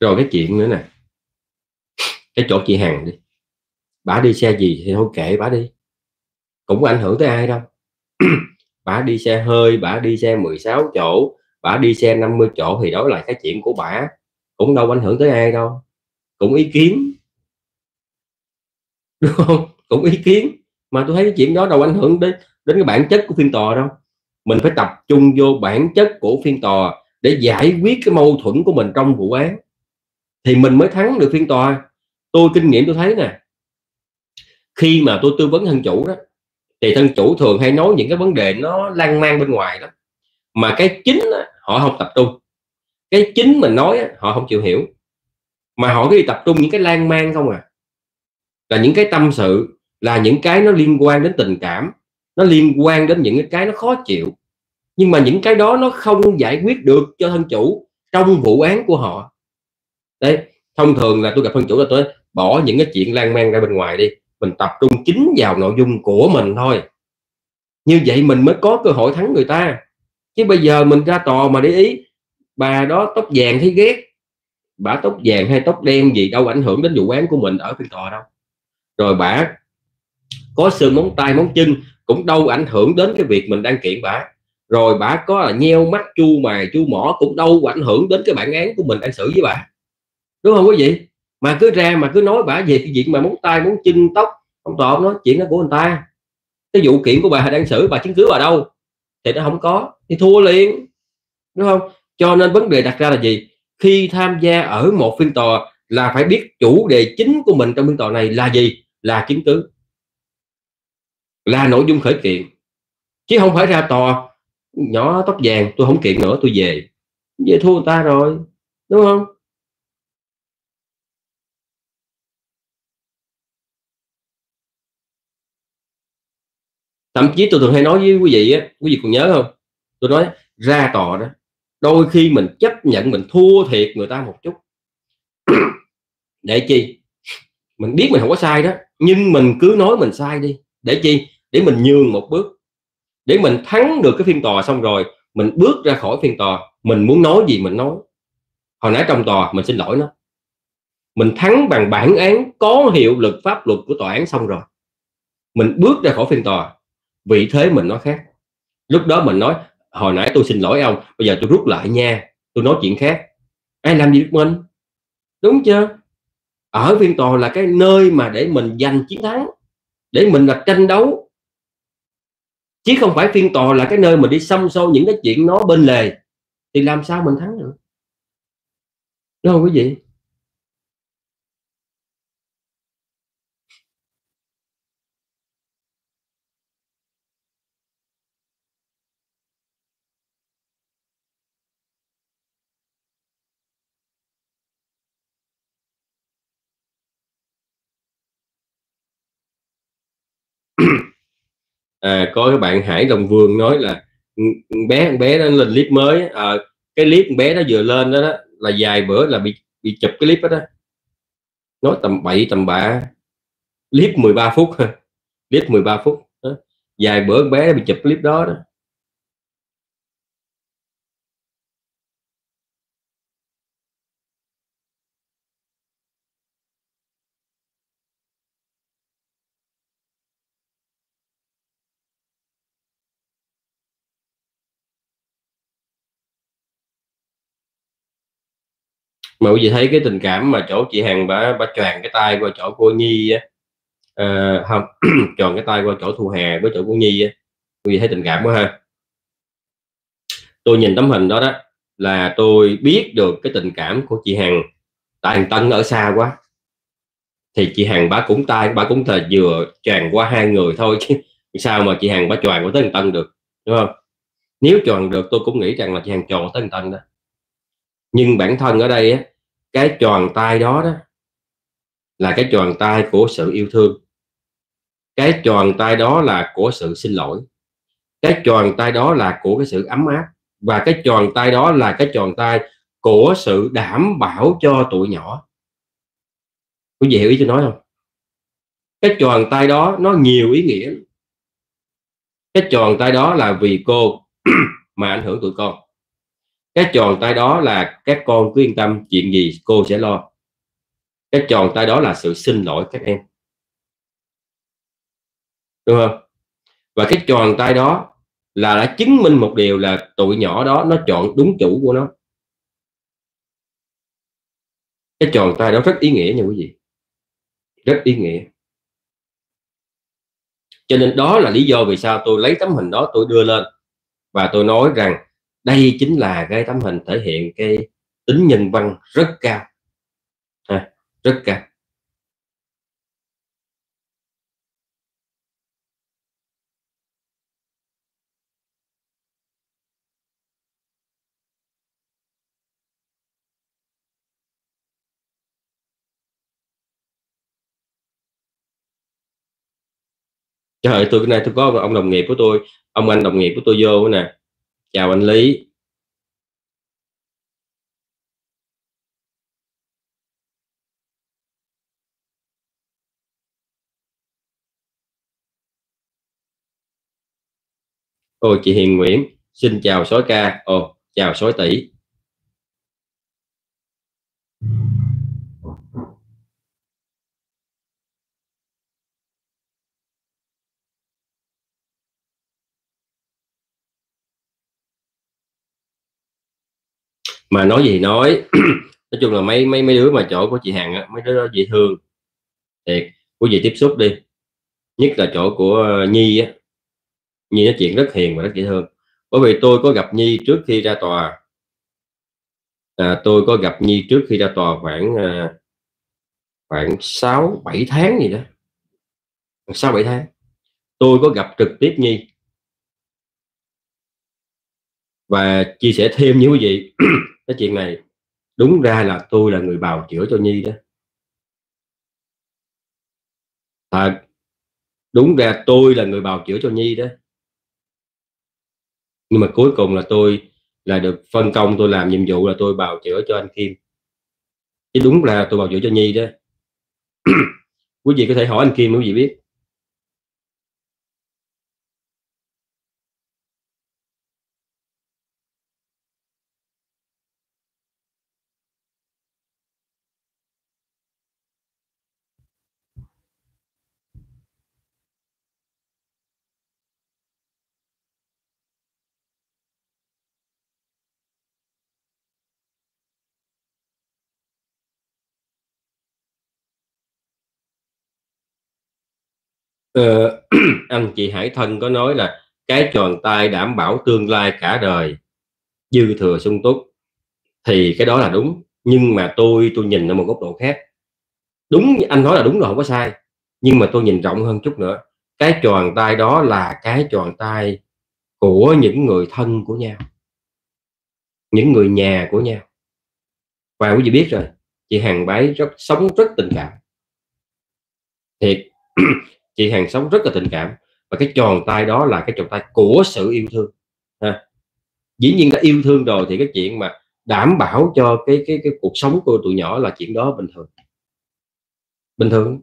Rồi cái chuyện nữa nè, cái chỗ chị Hằng đi, bả đi xe gì thì thôi kệ bả đi, cũng có ảnh hưởng tới ai đâu. Bả đi xe hơi, bả đi xe mười sáu chỗ, bả đi xe năm mươi chỗ thì đó là cái chuyện của bả, cũng đâu ảnh hưởng tới ai đâu, cũng ý kiến, đúng không? Cũng ý kiến, mà tôi thấy cái chuyện đó đâu ảnh hưởng đến đến cái bản chất của phiên tòa đâu. Mình phải tập trung vô bản chất của phiên tòa để giải quyết cái mâu thuẫn của mình trong vụ án thì mình mới thắng được phiên tòa. Tôi kinh nghiệm tôi thấy nè, khi mà tôi tư vấn thân chủ đó thì thân chủ thường hay nói những cái vấn đề nó lan man bên ngoài đó, mà cái chính á, họ không tập trung, cái chính mình nói á, họ không chịu hiểu, mà họ cứ đi tập trung những cái lan man không à, là những cái tâm sự, là những cái nó liên quan đến tình cảm, nó liên quan đến những cái nó khó chịu, nhưng mà những cái đó nó không giải quyết được cho thân chủ trong vụ án của họ. Đấy, thông thường là tôi gặp thân chủ là tôi bỏ những cái chuyện lan man ra bên ngoài đi, mình tập trung chính vào nội dung của mình thôi, như vậy mình mới có cơ hội thắng người ta. Chứ bây giờ mình ra tòa mà để ý bà đó tóc vàng thấy ghét, bà tóc vàng hay tóc đen gì đâu ảnh hưởng đến vụ án của mình ở phiên tòa đâu, rồi bà có xương móng tay móng chân cũng đâu ảnh hưởng đến cái việc mình đang kiện bà, rồi bà có là nheo mắt chu mày chu mỏ cũng đâu ảnh hưởng đến cái bản án của mình đang xử với bà, đúng không quý vị? Mà cứ ra mà cứ nói bả về cái chuyện mà móng tay móng chân tóc, không tòa nói chuyện đó của người ta, cái vụ kiện của bà đang xử bà chứng cứ bà đâu, thì nó không có thì thua liền, đúng không? Cho nên vấn đề đặt ra là gì? Khi tham gia ở một phiên tòa là phải biết chủ đề chính của mình trong phiên tòa này là gì, là chứng cứ, là nội dung khởi kiện, chứ không phải ra tòa nhỏ tóc vàng tôi không kiện nữa tôi về, về thua người ta rồi, đúng không? Thậm chí tôi thường hay nói với quý vị á, quý vị còn nhớ không, tôi nói ra tòa đó đôi khi mình chấp nhận mình thua thiệt người ta một chút để chi, mình biết mình không có sai đó nhưng mình cứ nói mình sai đi, để chi, để mình nhường một bước, để mình thắng được cái phiên tòa, xong rồi mình bước ra khỏi phiên tòa mình muốn nói gì mình nói. Hồi nãy trong tòa mình xin lỗi nó, mình thắng bằng bản án có hiệu lực pháp luật của tòa án xong rồi, mình bước ra khỏi phiên tòa, vị thế mình nó khác. Lúc đó mình nói hồi nãy tôi xin lỗi ông, bây giờ tôi rút lại nha, tôi nói chuyện khác, ai làm gì được mình, đúng chưa? Ở phiên tòa là cái nơi mà để mình giành chiến thắng, để mình là tranh đấu, chứ không phải phiên tòa là cái nơi mình đi xăm xôi những cái chuyện nó bên lề, thì làm sao mình thắng được, đúng không quý vị? À, có cái bạn Hải Long Vương nói là bé bé đó lên clip mới à, cái clip bé nó vừa lên đó, đó là vài bữa là bị bị chụp cái clip đó, đó. Nói tầm bậy tầm bạ, clip mười ba phút, clip mười ba phút đó. Vài bữa bé bị chụp clip đó đó. Mà quý vị thấy cái tình cảm mà chỗ chị Hằng bà bà choàng cái tay qua chỗ cô Nhi á, à, không choàng cái tay qua chỗ Thu Hà với chỗ cô Nhi á, quý vị thấy tình cảm quá ha. Tôi nhìn tấm hình đó đó là tôi biết được cái tình cảm của chị Hằng, tại thằng Tân ở xa quá thì chị Hằng bà cũng tay bà cũng là vừa choàng qua hai người thôi chứ sao mà chị Hằng bà choàng qua tới thằng Tân được, đúng không? Nếu choàng được tôi cũng nghĩ rằng là chị Hằng choàng tới thằng Tân đó, nhưng bản thân ở đây á, cái choàng tay đó đó là cái choàng tay của sự yêu thương, cái choàng tay đó là của sự xin lỗi, cái choàng tay đó là của cái sự ấm áp, và cái choàng tay đó là cái choàng tay của sự đảm bảo cho tụi nhỏ. Quý vị hiểu ý tôi nói không? Cái choàng tay đó nó nhiều ý nghĩa, cái choàng tay đó là vì cô mà ảnh hưởng tụi con, Cái tròn tay đó là các con cứ yên tâm, chuyện gì cô sẽ lo. Cái tròn tay đó là sự xin lỗi các em, đúng không? Và cái tròn tay đó là đã chứng minh một điều là tụi nhỏ đó nó chọn đúng chủ của nó. Cái tròn tay đó rất ý nghĩa nha quý vị, rất ý nghĩa. Cho nên đó là lý do vì sao tôi lấy tấm hình đó tôi đưa lên và tôi nói rằng đây chính là cái tấm hình thể hiện cái tính nhân văn rất cao, ha, rất cao. Trời ơi, tôi cái này tôi có ông đồng nghiệp của tôi, ông anh đồng nghiệp của tôi vô nè. Chào anh Lý. Ôi chị Hiền Nguyễn, xin chào sói ca. Ồ, chào sói tỷ. Mà nói gì nói nói chung là mấy mấy mấy đứa mà chỗ của chị Hằng á, mấy đứa đó dễ thương thiệt. Quý vị tiếp xúc đi, nhất là chỗ của ờ, Nhi á. Nhi nói chuyện rất hiền và rất dễ thương. Bởi vì tôi có gặp Nhi trước khi ra tòa, à, tôi có gặp Nhi trước khi ra tòa khoảng à, khoảng sáu bảy tháng gì đó, sáu bảy tháng. Tôi có gặp trực tiếp Nhi và chia sẻ thêm với quý vị cái chuyện này. Đúng ra là tôi là người bào chữa cho Nhi đó, thật. Đúng ra tôi là người bào chữa cho Nhi đó, nhưng mà cuối cùng là tôi là được phân công, tôi làm nhiệm vụ là tôi bào chữa cho anh Kim, chứ đúng là tôi bào chữa cho Nhi đó. Quý vị có thể hỏi anh Kim, quý vị biết. ờ, anh chị Hải Thân có nói là cái tròn tay đảm bảo tương lai cả đời dư thừa sung túc, thì cái đó là đúng, nhưng mà tôi tôi nhìn ở một góc độ khác. Đúng, anh nói là đúng rồi, không có sai, nhưng mà tôi nhìn rộng hơn chút nữa. Cái tròn tay đó là cái tròn tay của những người thân của nhau, những người nhà của nhau. Và quý vị biết rồi, chị Hằng bái rất sống rất tình cảm thiệt. Chị Hằng sống rất là tình cảm, và cái tròn tay đó là cái tròn tay của sự yêu thương, ha. Dĩ nhiên đã yêu thương rồi thì cái chuyện mà đảm bảo cho cái cái cái cuộc sống của tụi nhỏ là chuyện đó bình thường, bình thường.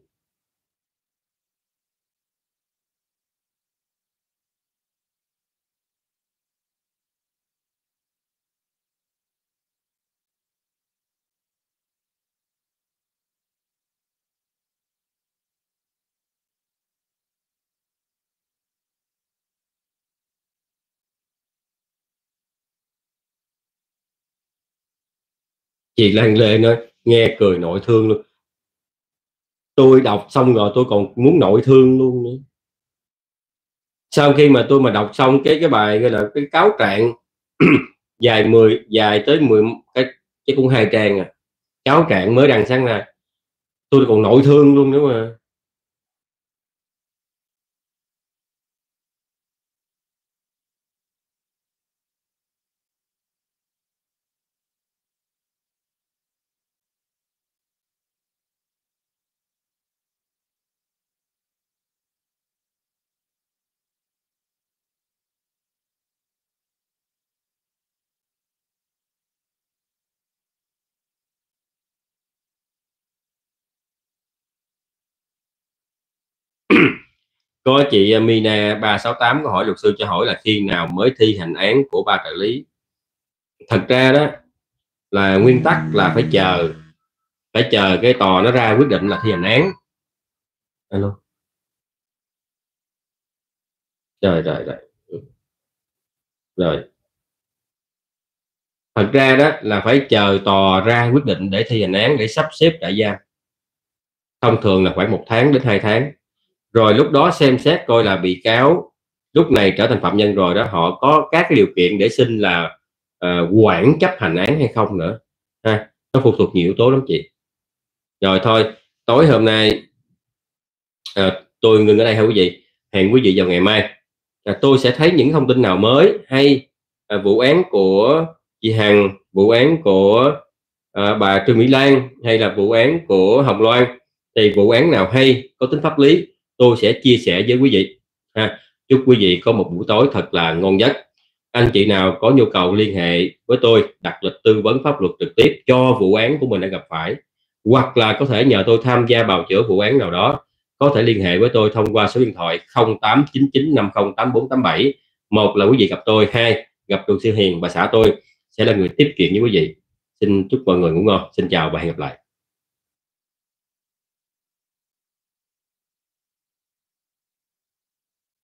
Chị Lan Lê nói nghe cười nội thương luôn. Tôi đọc xong rồi tôi còn muốn nội thương luôn nữa. Sau khi mà tôi mà đọc xong cái cái bài gọi là cái cáo trạng dài mười dài tới mười cái cái cũng hai trang à, cáo trạng mới đăng sáng nay, tôi còn nội thương luôn nữa mà. Có chị Mina ba sáu tám có hỏi luật sư cho hỏi là khi nào mới thi hành án của ba trợ lý. Thật ra đó là nguyên tắc là phải chờ phải chờ cái tòa nó ra quyết định là thi hành án. Alo. Rồi rồi rồi. Rồi. Thật ra đó là phải chờ tòa ra quyết định để thi hành án, để sắp xếp trại giam. Thông thường là khoảng một tháng đến hai tháng. Rồi lúc đó xem xét coi là bị cáo lúc này trở thành phạm nhân rồi đó, họ có các cái điều kiện để xin là uh, quản chấp hành án hay không nữa ha. Nó phụ thuộc nhiều yếu tố lắm chị. Rồi thôi, tối hôm nay à, tôi ngừng ở đây ha quý vị. Hẹn quý vị vào ngày mai, à, tôi sẽ thấy những thông tin nào mới hay, à, vụ án của chị Hằng, vụ án của à, bà Trương Mỹ Lan, hay là vụ án của Hồng Loan, thì vụ án nào hay có tính pháp lý tôi sẽ chia sẻ với quý vị ha. Chúc quý vị có một buổi tối thật là ngon giấc. Anh chị nào có nhu cầu liên hệ với tôi đặt lịch tư vấn pháp luật trực tiếp cho vụ án của mình đã gặp phải, hoặc là có thể nhờ tôi tham gia bào chữa vụ án nào đó, có thể liên hệ với tôi thông qua số điện thoại không tám chín chín năm không tám bốn tám bảy. Một là quý vị gặp tôi, hai gặp luật sư Hiền, bà xã tôi sẽ là người tiếp kiện với quý vị. Xin chúc mọi người ngủ ngon. Xin chào và hẹn gặp lại.